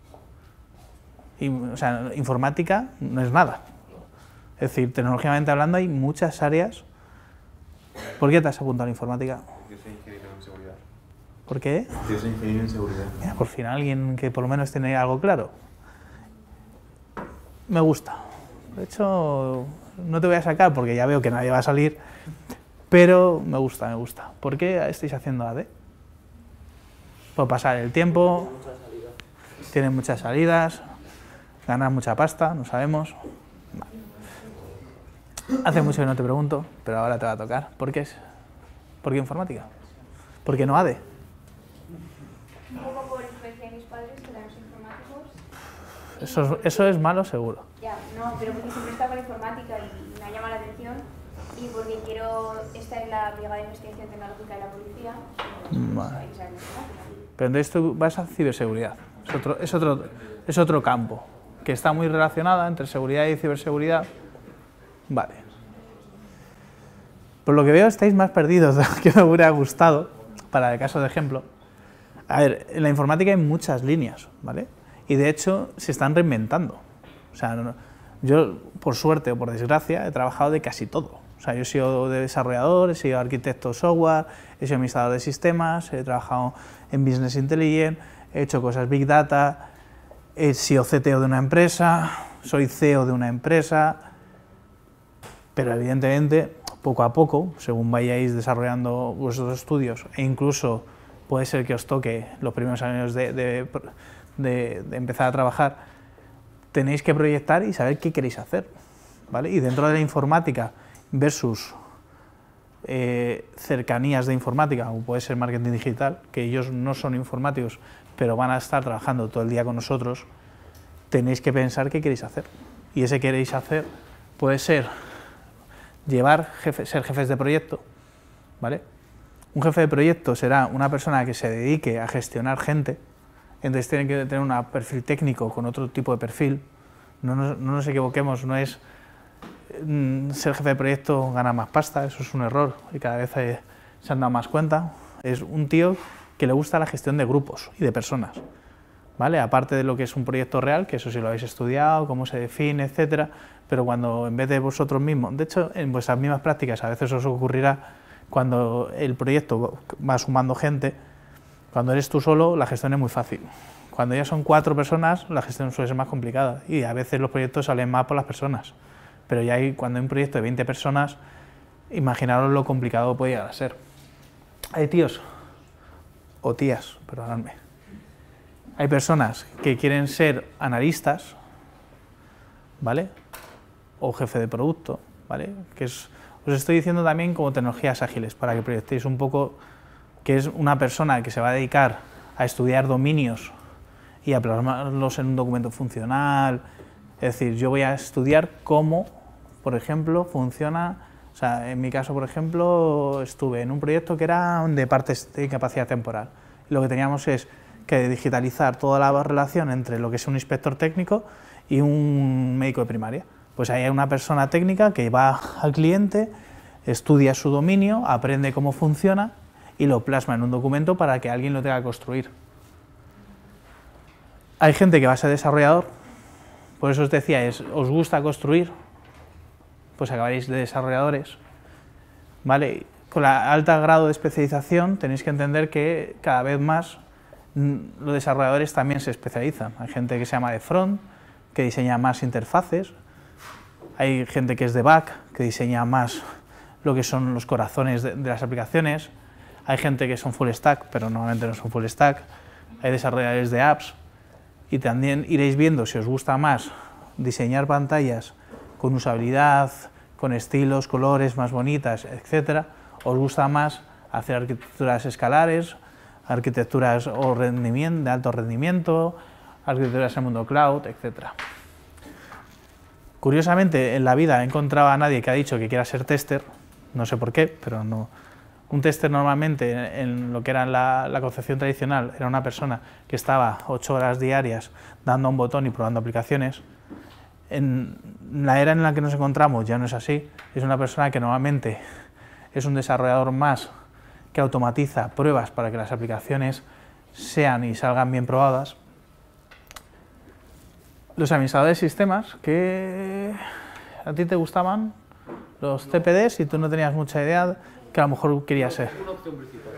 Y, o sea, informática no es nada. Es decir, tecnológicamente hablando hay muchas áreas. ¿Por qué te has apuntado a la informática? Yo soy ingeniero en seguridad. ¿Por qué? Yo soy ingeniero en seguridad. Mira, por fin alguien que por lo menos tiene algo claro. Me gusta. De hecho, no te voy a sacar porque ya veo que nadie va a salir, pero me gusta, me gusta. ¿Por qué estáis haciendo AD? Por pasar el tiempo, tiene muchas salidas, Ganas mucha pasta, no sabemos. Vale. Hace mucho que no te pregunto, pero ahora te va a tocar. ¿Por qué informática? ¿Por qué no ADE? Un poco por influencia de mis padres, que eran informáticos. Eso es malo, seguro. Ya, no, pero porque siempre he estado con informática y me ha llamado la atención. Y porque quiero estar en la Brigada de Investigación Tecnológica de la Policía. Vale. Pero entonces tú vas a ciberseguridad. Es otro campo, que está muy relacionada entre seguridad y ciberseguridad. Vale. Por lo que veo estáis más perdidos de lo que me hubiera gustado, para el caso de ejemplo. A ver, en la informática hay muchas líneas, ¿vale? Y de hecho se están reinventando. O sea, yo, por suerte o por desgracia, he trabajado de casi todo. O sea, yo he sido desarrollador, he sido arquitecto software, he sido administrador de sistemas, he trabajado en Business Intelligence, he hecho cosas Big Data, he sido CTO de una empresa, soy CEO de una empresa, pero evidentemente, poco a poco, según vayáis desarrollando vuestros estudios, e incluso puede ser que os toque los primeros años de empezar a trabajar, tenéis que proyectar y saber qué queréis hacer, ¿vale? Y dentro de la informática versus cercanías de informática, como puede ser marketing digital, que ellos no son informáticos, pero van a estar trabajando todo el día con nosotros, tenéis que pensar qué queréis hacer. Y ese queréis hacer puede ser ser jefes de proyecto, ¿vale? Un jefe de proyecto será una persona que se dedique a gestionar gente, entonces tiene que tener un perfil técnico con otro tipo de perfil. No nos equivoquemos, no es ser jefe de proyecto gana más pasta, eso es un error y cada vez se han dado más cuenta. Es un tío que le gusta la gestión de grupos y de personas, ¿vale? Aparte de lo que es un proyecto real, que eso sí lo habéis estudiado, cómo se define, etcétera, pero cuando en vez de vosotros mismos, de hecho en vuestras mismas prácticas a veces os ocurrirá cuando el proyecto va sumando gente, cuando eres tú solo la gestión es muy fácil. Cuando ya son 4 personas la gestión suele ser más complicada y a veces los proyectos salen más por las personas. Pero ya cuando hay un proyecto de 20 personas, imaginaros lo complicado que puede llegar a ser. Hay tíos, o tías, perdonadme, hay personas que quieren ser analistas, ¿vale? O jefe de producto, ¿vale? Os estoy diciendo también como tecnologías ágiles, para que proyectéis un poco que es una persona que se va a dedicar a estudiar dominios y a plasmarlos en un documento funcional. Es decir, yo voy a estudiar cómo, por ejemplo, funciona. O sea, en mi caso, por ejemplo, estuve en un proyecto que era de partes de incapacidad temporal. Y lo que teníamos es que digitalizar toda la relación entre lo que es un inspector técnico y un médico de primaria. Pues ahí hay una persona técnica que va al cliente, estudia su dominio, aprende cómo funciona y lo plasma en un documento para que alguien lo tenga que construir. Hay gente que va a ser desarrollador, por eso os decía, ¿os gusta construir? Pues acabaréis de desarrolladores, ¿vale? Con la alta grado de especialización tenéis que entender que cada vez más los desarrolladores también se especializan. Hay gente que se llama de front, que diseña más interfaces, hay gente que es de back, que diseña más lo que son los corazones de las aplicaciones, hay gente que son full stack, pero normalmente no son full stack, hay desarrolladores de apps, y también iréis viendo si os gusta más diseñar pantallas con usabilidad, con estilos, colores más bonitas, etcétera, os gusta más hacer arquitecturas escalares, arquitecturas de alto rendimiento, arquitecturas en el mundo cloud, etcétera. Curiosamente, en la vida he encontrado a nadie que ha dicho que quiera ser tester, no sé por qué, pero no. Un tester normalmente, en lo que era la concepción tradicional, era una persona que estaba 8 horas diarias dando a un botón y probando aplicaciones. En la era en la que nos encontramos ya no es así, es una persona que normalmente es un desarrollador más que automatiza pruebas para que las aplicaciones sean y salgan bien probadas. Los administradores de sistemas, que a ti te gustaban los CPDs y tú no tenías mucha idea que a lo mejor querías ser. Una opción principal.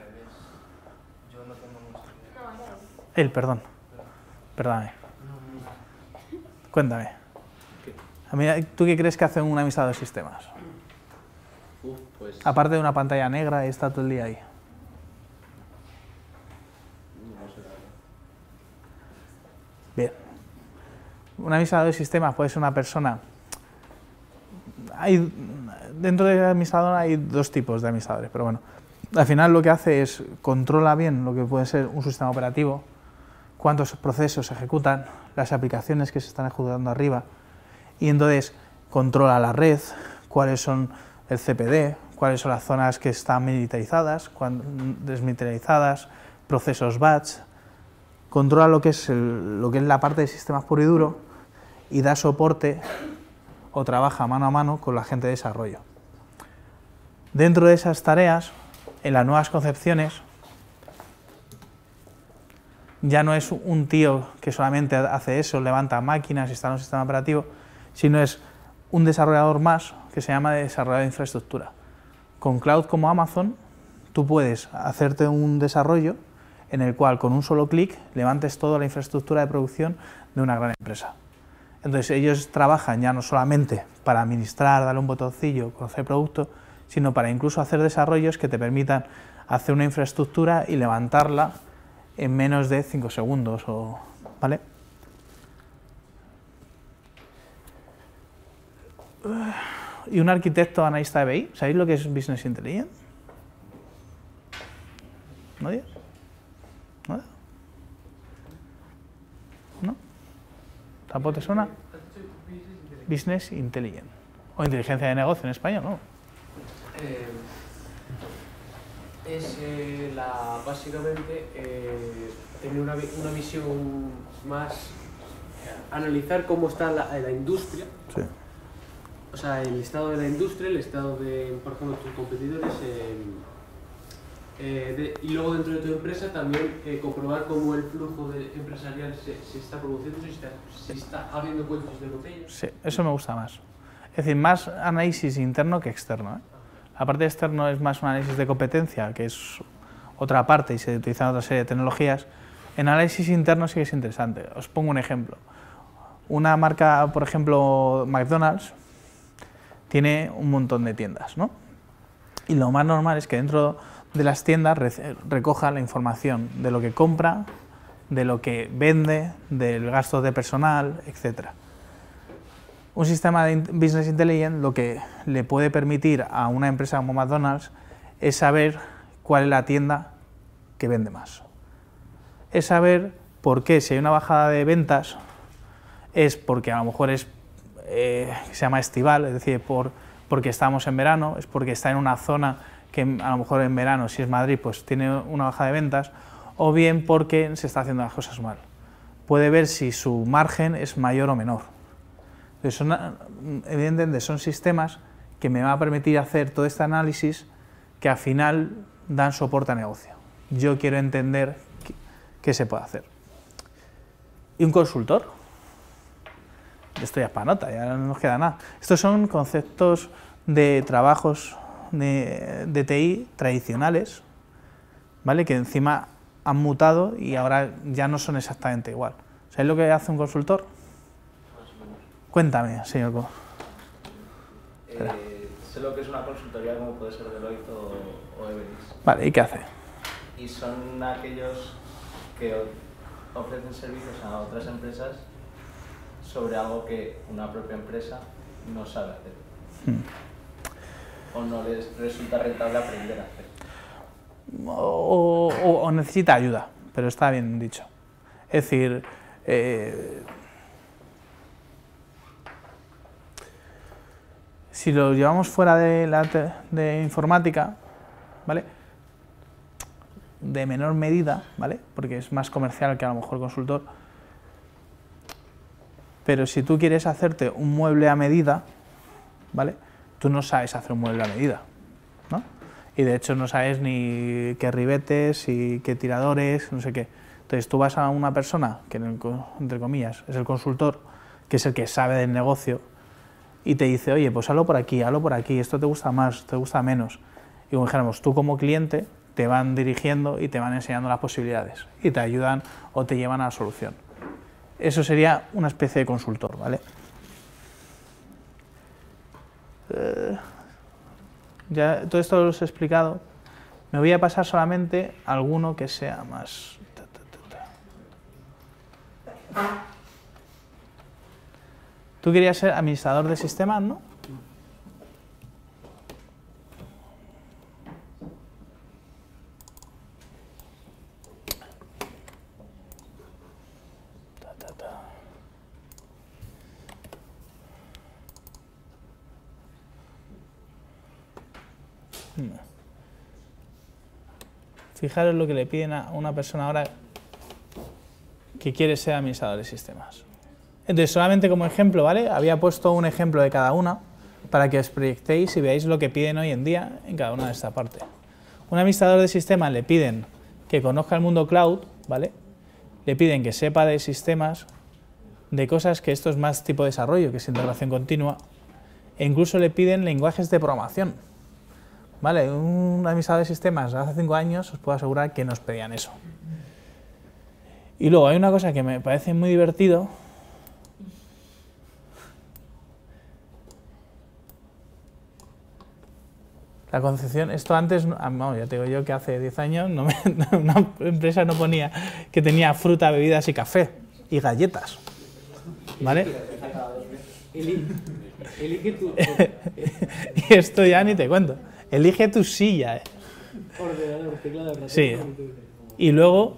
Él, perdón. Perdóname. Cuéntame. A mí, ¿tú qué crees que hace un administrador de sistemas? Pues Aparte de una pantalla negra y está todo el día ahí. no sé, la verdad. Bien. un administrador de sistemas puede ser una persona... Dentro del administrador hay dos tipos de administradores, pero bueno, al final lo que hace es controla bien lo que puede ser un sistema operativo, cuántos procesos se ejecutan, las aplicaciones que se están ejecutando arriba, y entonces controla la red, cuáles son el CPD, cuáles son las zonas que están militarizadas, desmilitarizadas, procesos batch, controla lo que es la parte de sistemas puro y duro y da soporte o trabaja mano a mano con la gente de desarrollo. Dentro de esas tareas, en las nuevas concepciones, ya no es un tío que solamente hace eso, levanta máquinas, instala un sistema operativo, sino es un desarrollador más que se llama desarrollador de infraestructura. Con cloud como Amazon, tú puedes hacerte un desarrollo en el cual con un solo clic levantes toda la infraestructura de producción de una gran empresa. Entonces ellos trabajan ya no solamente para administrar, darle un botoncillo, conocer producto, sino para incluso hacer desarrollos que te permitan hacer una infraestructura y levantarla en menos de 5 segundos, ¿vale? Y un arquitecto analista de BI, ¿sabéis lo que es Business Intelligence? ¿Nadie? ¿Nadie? ¿No? ¿Tampoco te suena? Business Intelligence. O inteligencia de negocio en español, ¿no? Es básicamente tener una visión más, analizar cómo está la industria, sí. O sea, el estado de la industria, el estado de, por ejemplo, tus competidores, y luego dentro de tu empresa también comprobar cómo el flujo empresarial se está produciendo, si está habiendo cuentos de botella. Sí, eso me gusta más. Es decir, más análisis interno que externo, ¿eh? La parte externo es más un análisis de competencia, que es otra parte y se utilizan otra serie de tecnologías. En análisis interno sí que es interesante. Os pongo un ejemplo. Una marca, por ejemplo, McDonald's, tiene un montón de tiendas, ¿no? Y lo más normal es que dentro de las tiendas recoja la información de lo que compra, de lo que vende, del gasto de personal, etc. Un sistema de Business Intelligence lo que le puede permitir a una empresa como McDonald's es saber cuál es la tienda que vende más. Es saber por qué, si hay una bajada de ventas, es porque a lo mejor se llama estival, es decir, porque estamos en verano, es porque está en una zona que a lo mejor en verano, si es Madrid, pues tiene una bajada de ventas, o bien porque se está haciendo las cosas mal. Puede ver si su margen es mayor o menor. Entonces evidentemente son sistemas que me van a permitir hacer todo este análisis que al final dan soporte a negocio. Yo quiero entender qué se puede hacer. ¿Y un consultor? Esto ya es para nota, ya no nos queda nada. Estos son conceptos de trabajos de TI tradicionales, ¿vale? Que encima han mutado y ahora ya no son exactamente igual. ¿Sabéis lo que hace un consultor? Cuéntame, señor Co. Sé lo que es una consultoría como puede ser Deloitte o Everest. Vale, ¿y qué hace? Y son aquellos que ofrecen servicios a otras empresas sobre algo que una propia empresa no sabe hacer. O no les resulta rentable aprender a hacer. O necesita ayuda, pero está bien dicho. Es decir, si lo llevamos fuera de informática, ¿vale? De menor medida, ¿vale? Porque es más comercial que a lo mejor el consultor. Pero si tú quieres hacerte un mueble a medida, ¿vale? Tú no sabes hacer un mueble a medida, ¿no? Y de hecho no sabes ni qué ribetes y qué tiradores, no sé qué. Entonces tú vas a una persona, que entre comillas es el consultor, que es el que sabe del negocio, y te dice, oye, pues hazlo por aquí, esto te gusta más, te gusta menos. Y como dijéramos, tú como cliente te van dirigiendo y te van enseñando las posibilidades y te ayudan o te llevan a la solución. Eso sería una especie de consultor, ¿vale? Ya todo esto lo os he explicado. Me voy a pasar solamente a alguno que sea más... Tú querías ser administrador de sistemas, ¿no? Fijaros lo que le piden a una persona ahora que quiere ser administrador de sistemas. Entonces, solamente como ejemplo, ¿vale? Había puesto un ejemplo de cada una para que os proyectéis y veáis lo que piden hoy en día en cada una de esta parte. Un administrador de sistemas le piden que conozca el mundo cloud, ¿vale? Le piden que sepa de sistemas, de cosas que esto es más tipo de desarrollo, que es integración continua, e incluso le piden lenguajes de programación. Vale, un administrador de sistemas hace 5 años os puedo asegurar que nos pedían eso. Y luego hay una cosa que me parece muy divertido. La concepción, esto antes, no, ya te digo yo que hace 10 años una empresa no ponía que tenía fruta, bebidas y café y galletas. ¿Vale? Elige tu... Y esto ya ni te cuento. Elige tu silla. Ordenador, teclado, ratón. Sí. Y luego...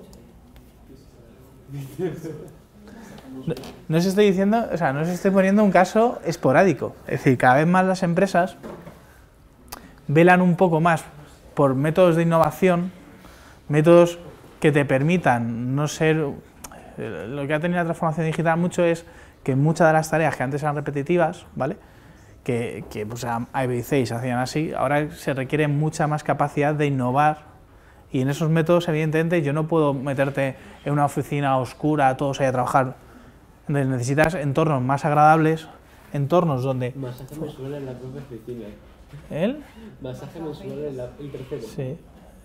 No os estoy diciendo, o sea, no os estoy poniendo un caso esporádico. Es decir, cada vez más las empresas velan un poco más por métodos de innovación, métodos que te permitan no ser... Lo que ha tenido la transformación digital mucho es que muchas de las tareas que antes eran repetitivas, ¿vale? Que pues a ABC y se hacían así, ahora se requiere mucha más capacidad de innovar, y en esos métodos, evidentemente, yo no puedo meterte en una oficina oscura, todos ahí a trabajar. Entonces necesitas entornos más agradables, entornos donde... Masaje mensual en la propia oficina. ¿El? Masaje mensual en el tercero. Sí.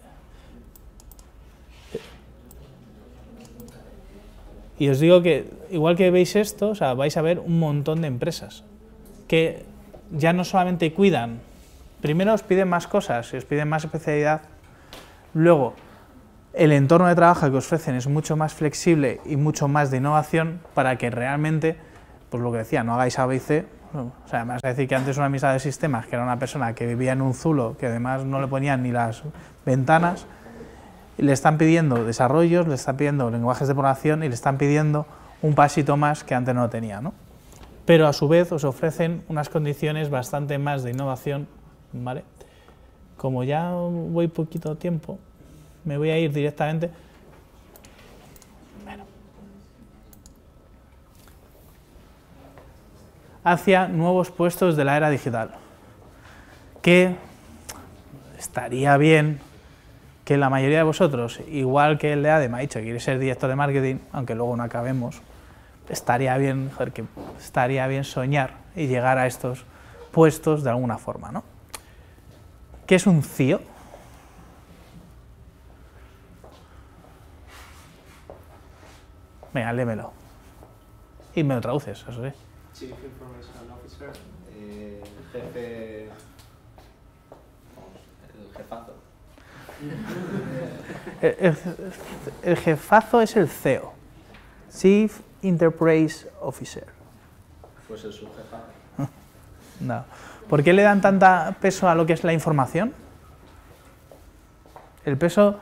Y os digo que, igual que veis esto, o sea, vais a ver un montón de empresas que ya no solamente cuidan, primero os piden más cosas y os piden más especialidad, luego el entorno de trabajo que os ofrecen es mucho más flexible y mucho más de innovación para que realmente, pues lo que decía, no hagáis ABC. O sea, me vas a decir que antes una administrador de sistemas, que era una persona que vivía en un zulo, que además no le ponían ni las ventanas, le están pidiendo desarrollos, le están pidiendo lenguajes de programación y le están pidiendo un pasito más que antes no tenía, ¿no? Pero a su vez os ofrecen unas condiciones bastante más de innovación, ¿vale? Como ya voy poquito tiempo, me voy a ir directamente. Bueno. Hacia nuevos puestos de la era digital, que estaría bien que la mayoría de vosotros, igual que el de ADE me ha dicho que quiere ser director de marketing, aunque luego no acabemos, estaría bien, joder, que estaría bien soñar y llegar a estos puestos de alguna forma, ¿no? ¿Qué es un CIO? Venga, léemelo. Y me lo traduces, eso sí. Chief Information Officer, jefe... el jefazo. El jefazo es el CEO, Chief Enterprise Officer. Pues es su jefazo. No. ¿Por qué le dan tanta peso a lo que es la información? El peso...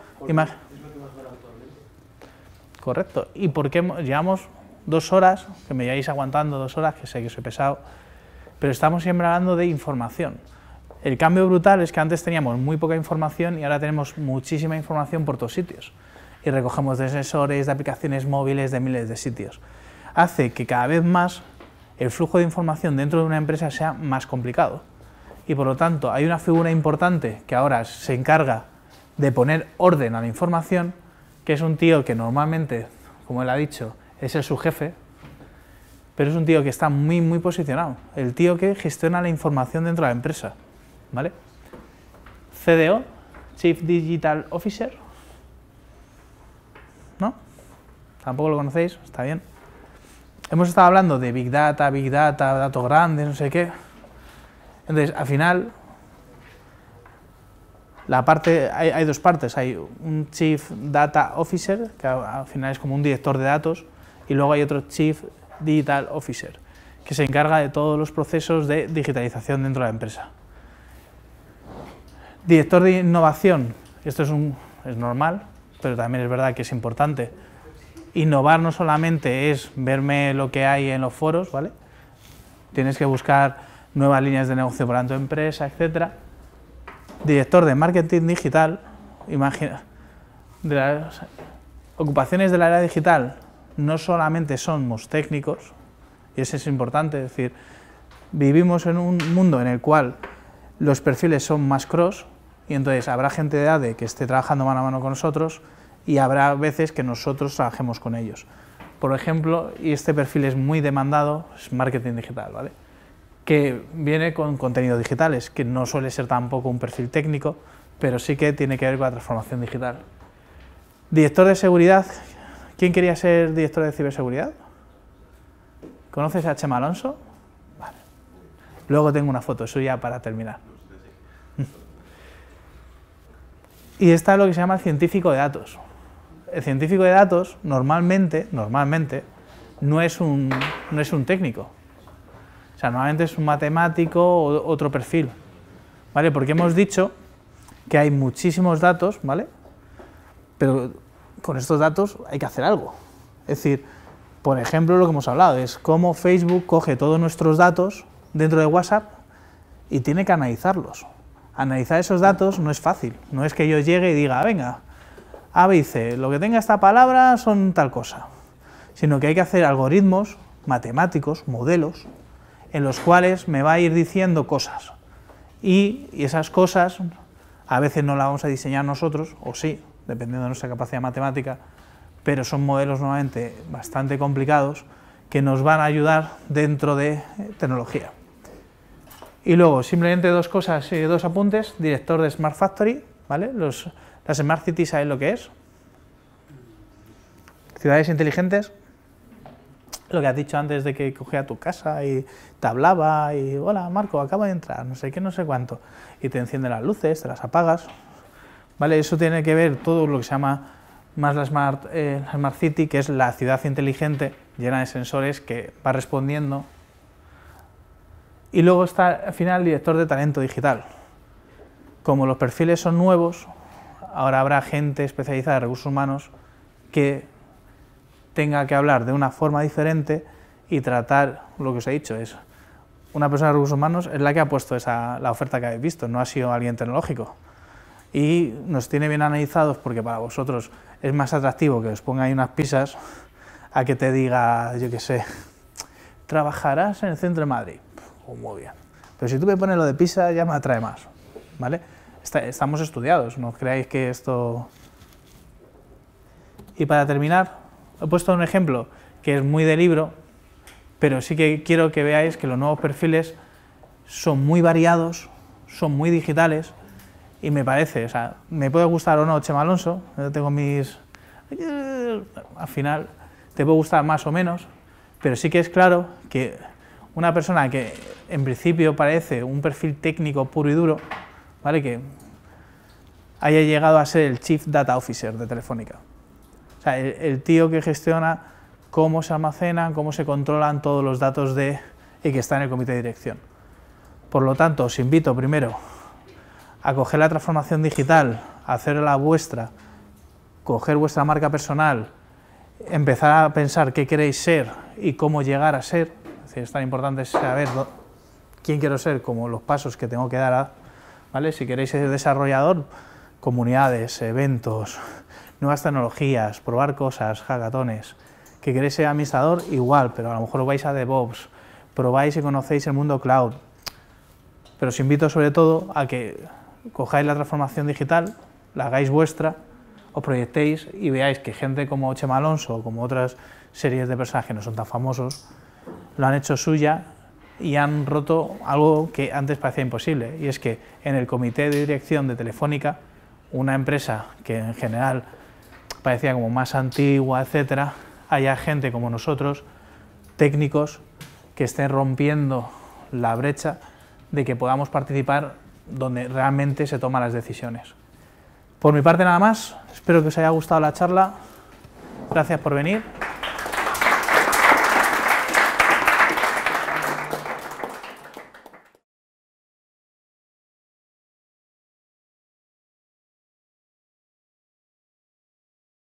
Correcto. ¿Y por qué llevamos 2 horas, que me lleváis aguantando 2 horas, que sé que soy pesado, pero estamos siempre hablando de información? El cambio brutal es que antes teníamos muy poca información y ahora tenemos muchísima información por todos sitios. Y recogemos de sensores, de aplicaciones móviles, de miles de sitios. Hace que cada vez más el flujo de información dentro de una empresa sea más complicado. Y por lo tanto hay una figura importante que ahora se encarga de poner orden a la información, que es un tío que normalmente, como él ha dicho, es el subjefe, pero es un tío que está muy posicionado. El tío que gestiona la información dentro de la empresa. ¿Vale? CDO, Chief Digital Officer. ¿No? ¿Tampoco lo conocéis? Está bien. Hemos estado hablando de Big Data, datos grandes, no sé qué. Entonces, al final, hay 2 partes. Hay un Chief Data Officer, que al final es como un director de datos, y luego hay otro Chief Digital Officer, que se encarga de todos los procesos de digitalización dentro de la empresa. Director de innovación, esto es normal, pero también es verdad que es importante. Innovar no solamente es verme lo que hay en los foros, ¿vale? Tienes que buscar nuevas líneas de negocio para tu empresa, etc. Director de marketing digital, imagina, de las ocupaciones del área digital no solamente somos técnicos, y eso es importante, es decir, vivimos en un mundo en el cual los perfiles son más cross, y entonces habrá gente de ADE que esté trabajando mano a mano con nosotros y habrá veces que nosotros trabajemos con ellos. Por ejemplo, y este perfil es muy demandado, es marketing digital, ¿vale? Que viene con contenidos digitales, que no suele ser tampoco un perfil técnico, pero sí que tiene que ver con la transformación digital. Director de seguridad, ¿quién quería ser director de ciberseguridad? ¿Conoces a Chema Alonso? Vale. Luego tengo una foto suya para terminar. Y está lo que se llama el científico de datos. El científico de datos normalmente no es un técnico. O sea, normalmente es un matemático o otro perfil, ¿vale? Porque hemos dicho que hay muchísimos datos, ¿vale? Pero con estos datos hay que hacer algo. Es decir, por ejemplo, lo que hemos hablado es cómo Facebook coge todos nuestros datos dentro de WhatsApp y tiene que analizarlos. Analizar esos datos no es fácil, no es que yo llegue y diga, venga, A, B y C, lo que tenga esta palabra son tal cosa, sino que hay que hacer algoritmos matemáticos, modelos, en los cuales me va a ir diciendo cosas, y esas cosas a veces no las vamos a diseñar nosotros, o sí, dependiendo de nuestra capacidad matemática, pero son modelos normalmente bastante complicados que nos van a ayudar dentro de tecnología. Y luego, simplemente dos cosas, dos apuntes, director de Smart Factory, ¿vale? Las Smart Cities, ¿sabéis lo que es? Ciudades inteligentes, lo que has dicho antes de que cogía tu casa y te hablaba y, hola Marco, acabo de entrar, no sé qué, no sé cuánto, y te enciende las luces, te las apagas, ¿vale? Eso tiene que ver todo lo que se llama más la Smart City, que es la ciudad inteligente llena de sensores que va respondiendo. Y luego está al final el director de talento digital. Como los perfiles son nuevos, ahora habrá gente especializada en recursos humanos que tenga que hablar de una forma diferente y tratar lo que os he dicho. Es una persona de recursos humanos es la que ha puesto la oferta que habéis visto, no ha sido alguien tecnológico. Y nos tiene bien analizados porque para vosotros es más atractivo que os ponga ahí unas pizzas a que te diga, yo qué sé, trabajarás en el centro de Madrid. Oh, muy bien. Pero si tú me pones lo de pizza ya me atrae más, ¿vale? Estamos estudiados, no creáis que esto... Y para terminar, he puesto un ejemplo que es muy de libro, pero sí que quiero que veáis que los nuevos perfiles son muy variados, son muy digitales, y me parece, o sea, me puede gustar o no Chema Alonso, yo tengo mis... Al final te puede gustar más o menos, pero sí que es claro que una persona que en principio parece un perfil técnico puro y duro, ¿vale? Que haya llegado a ser el Chief Data Officer de Telefónica. O sea, el tío que gestiona cómo se almacenan, cómo se controlan todos los datos y que está en el comité de dirección. Por lo tanto, os invito primero a coger la transformación digital, a hacer la vuestra, coger vuestra marca personal, empezar a pensar qué queréis ser y cómo llegar a ser. Es decir, es tan importante saber quién quiero ser como los pasos que tengo que dar, ¿vale? Si queréis ser desarrollador, comunidades, eventos, nuevas tecnologías, probar cosas, hackatones. Que queréis ser administrador, igual, pero a lo mejor vais a DevOps, probáis y conocéis el mundo cloud. Pero os invito sobre todo a que cojáis la transformación digital, la hagáis vuestra, os proyectéis y veáis que gente como Chema Alonso o como otras series de personas que no son tan famosos, lo han hecho suya y han roto algo que antes parecía imposible, y es que en el comité de dirección de Telefónica, una empresa que en general parecía como más antigua, etcétera, haya gente como nosotros, técnicos, que estén rompiendo la brecha de que podamos participar donde realmente se toman las decisiones. Por mi parte nada más, espero que os haya gustado la charla, gracias por venir.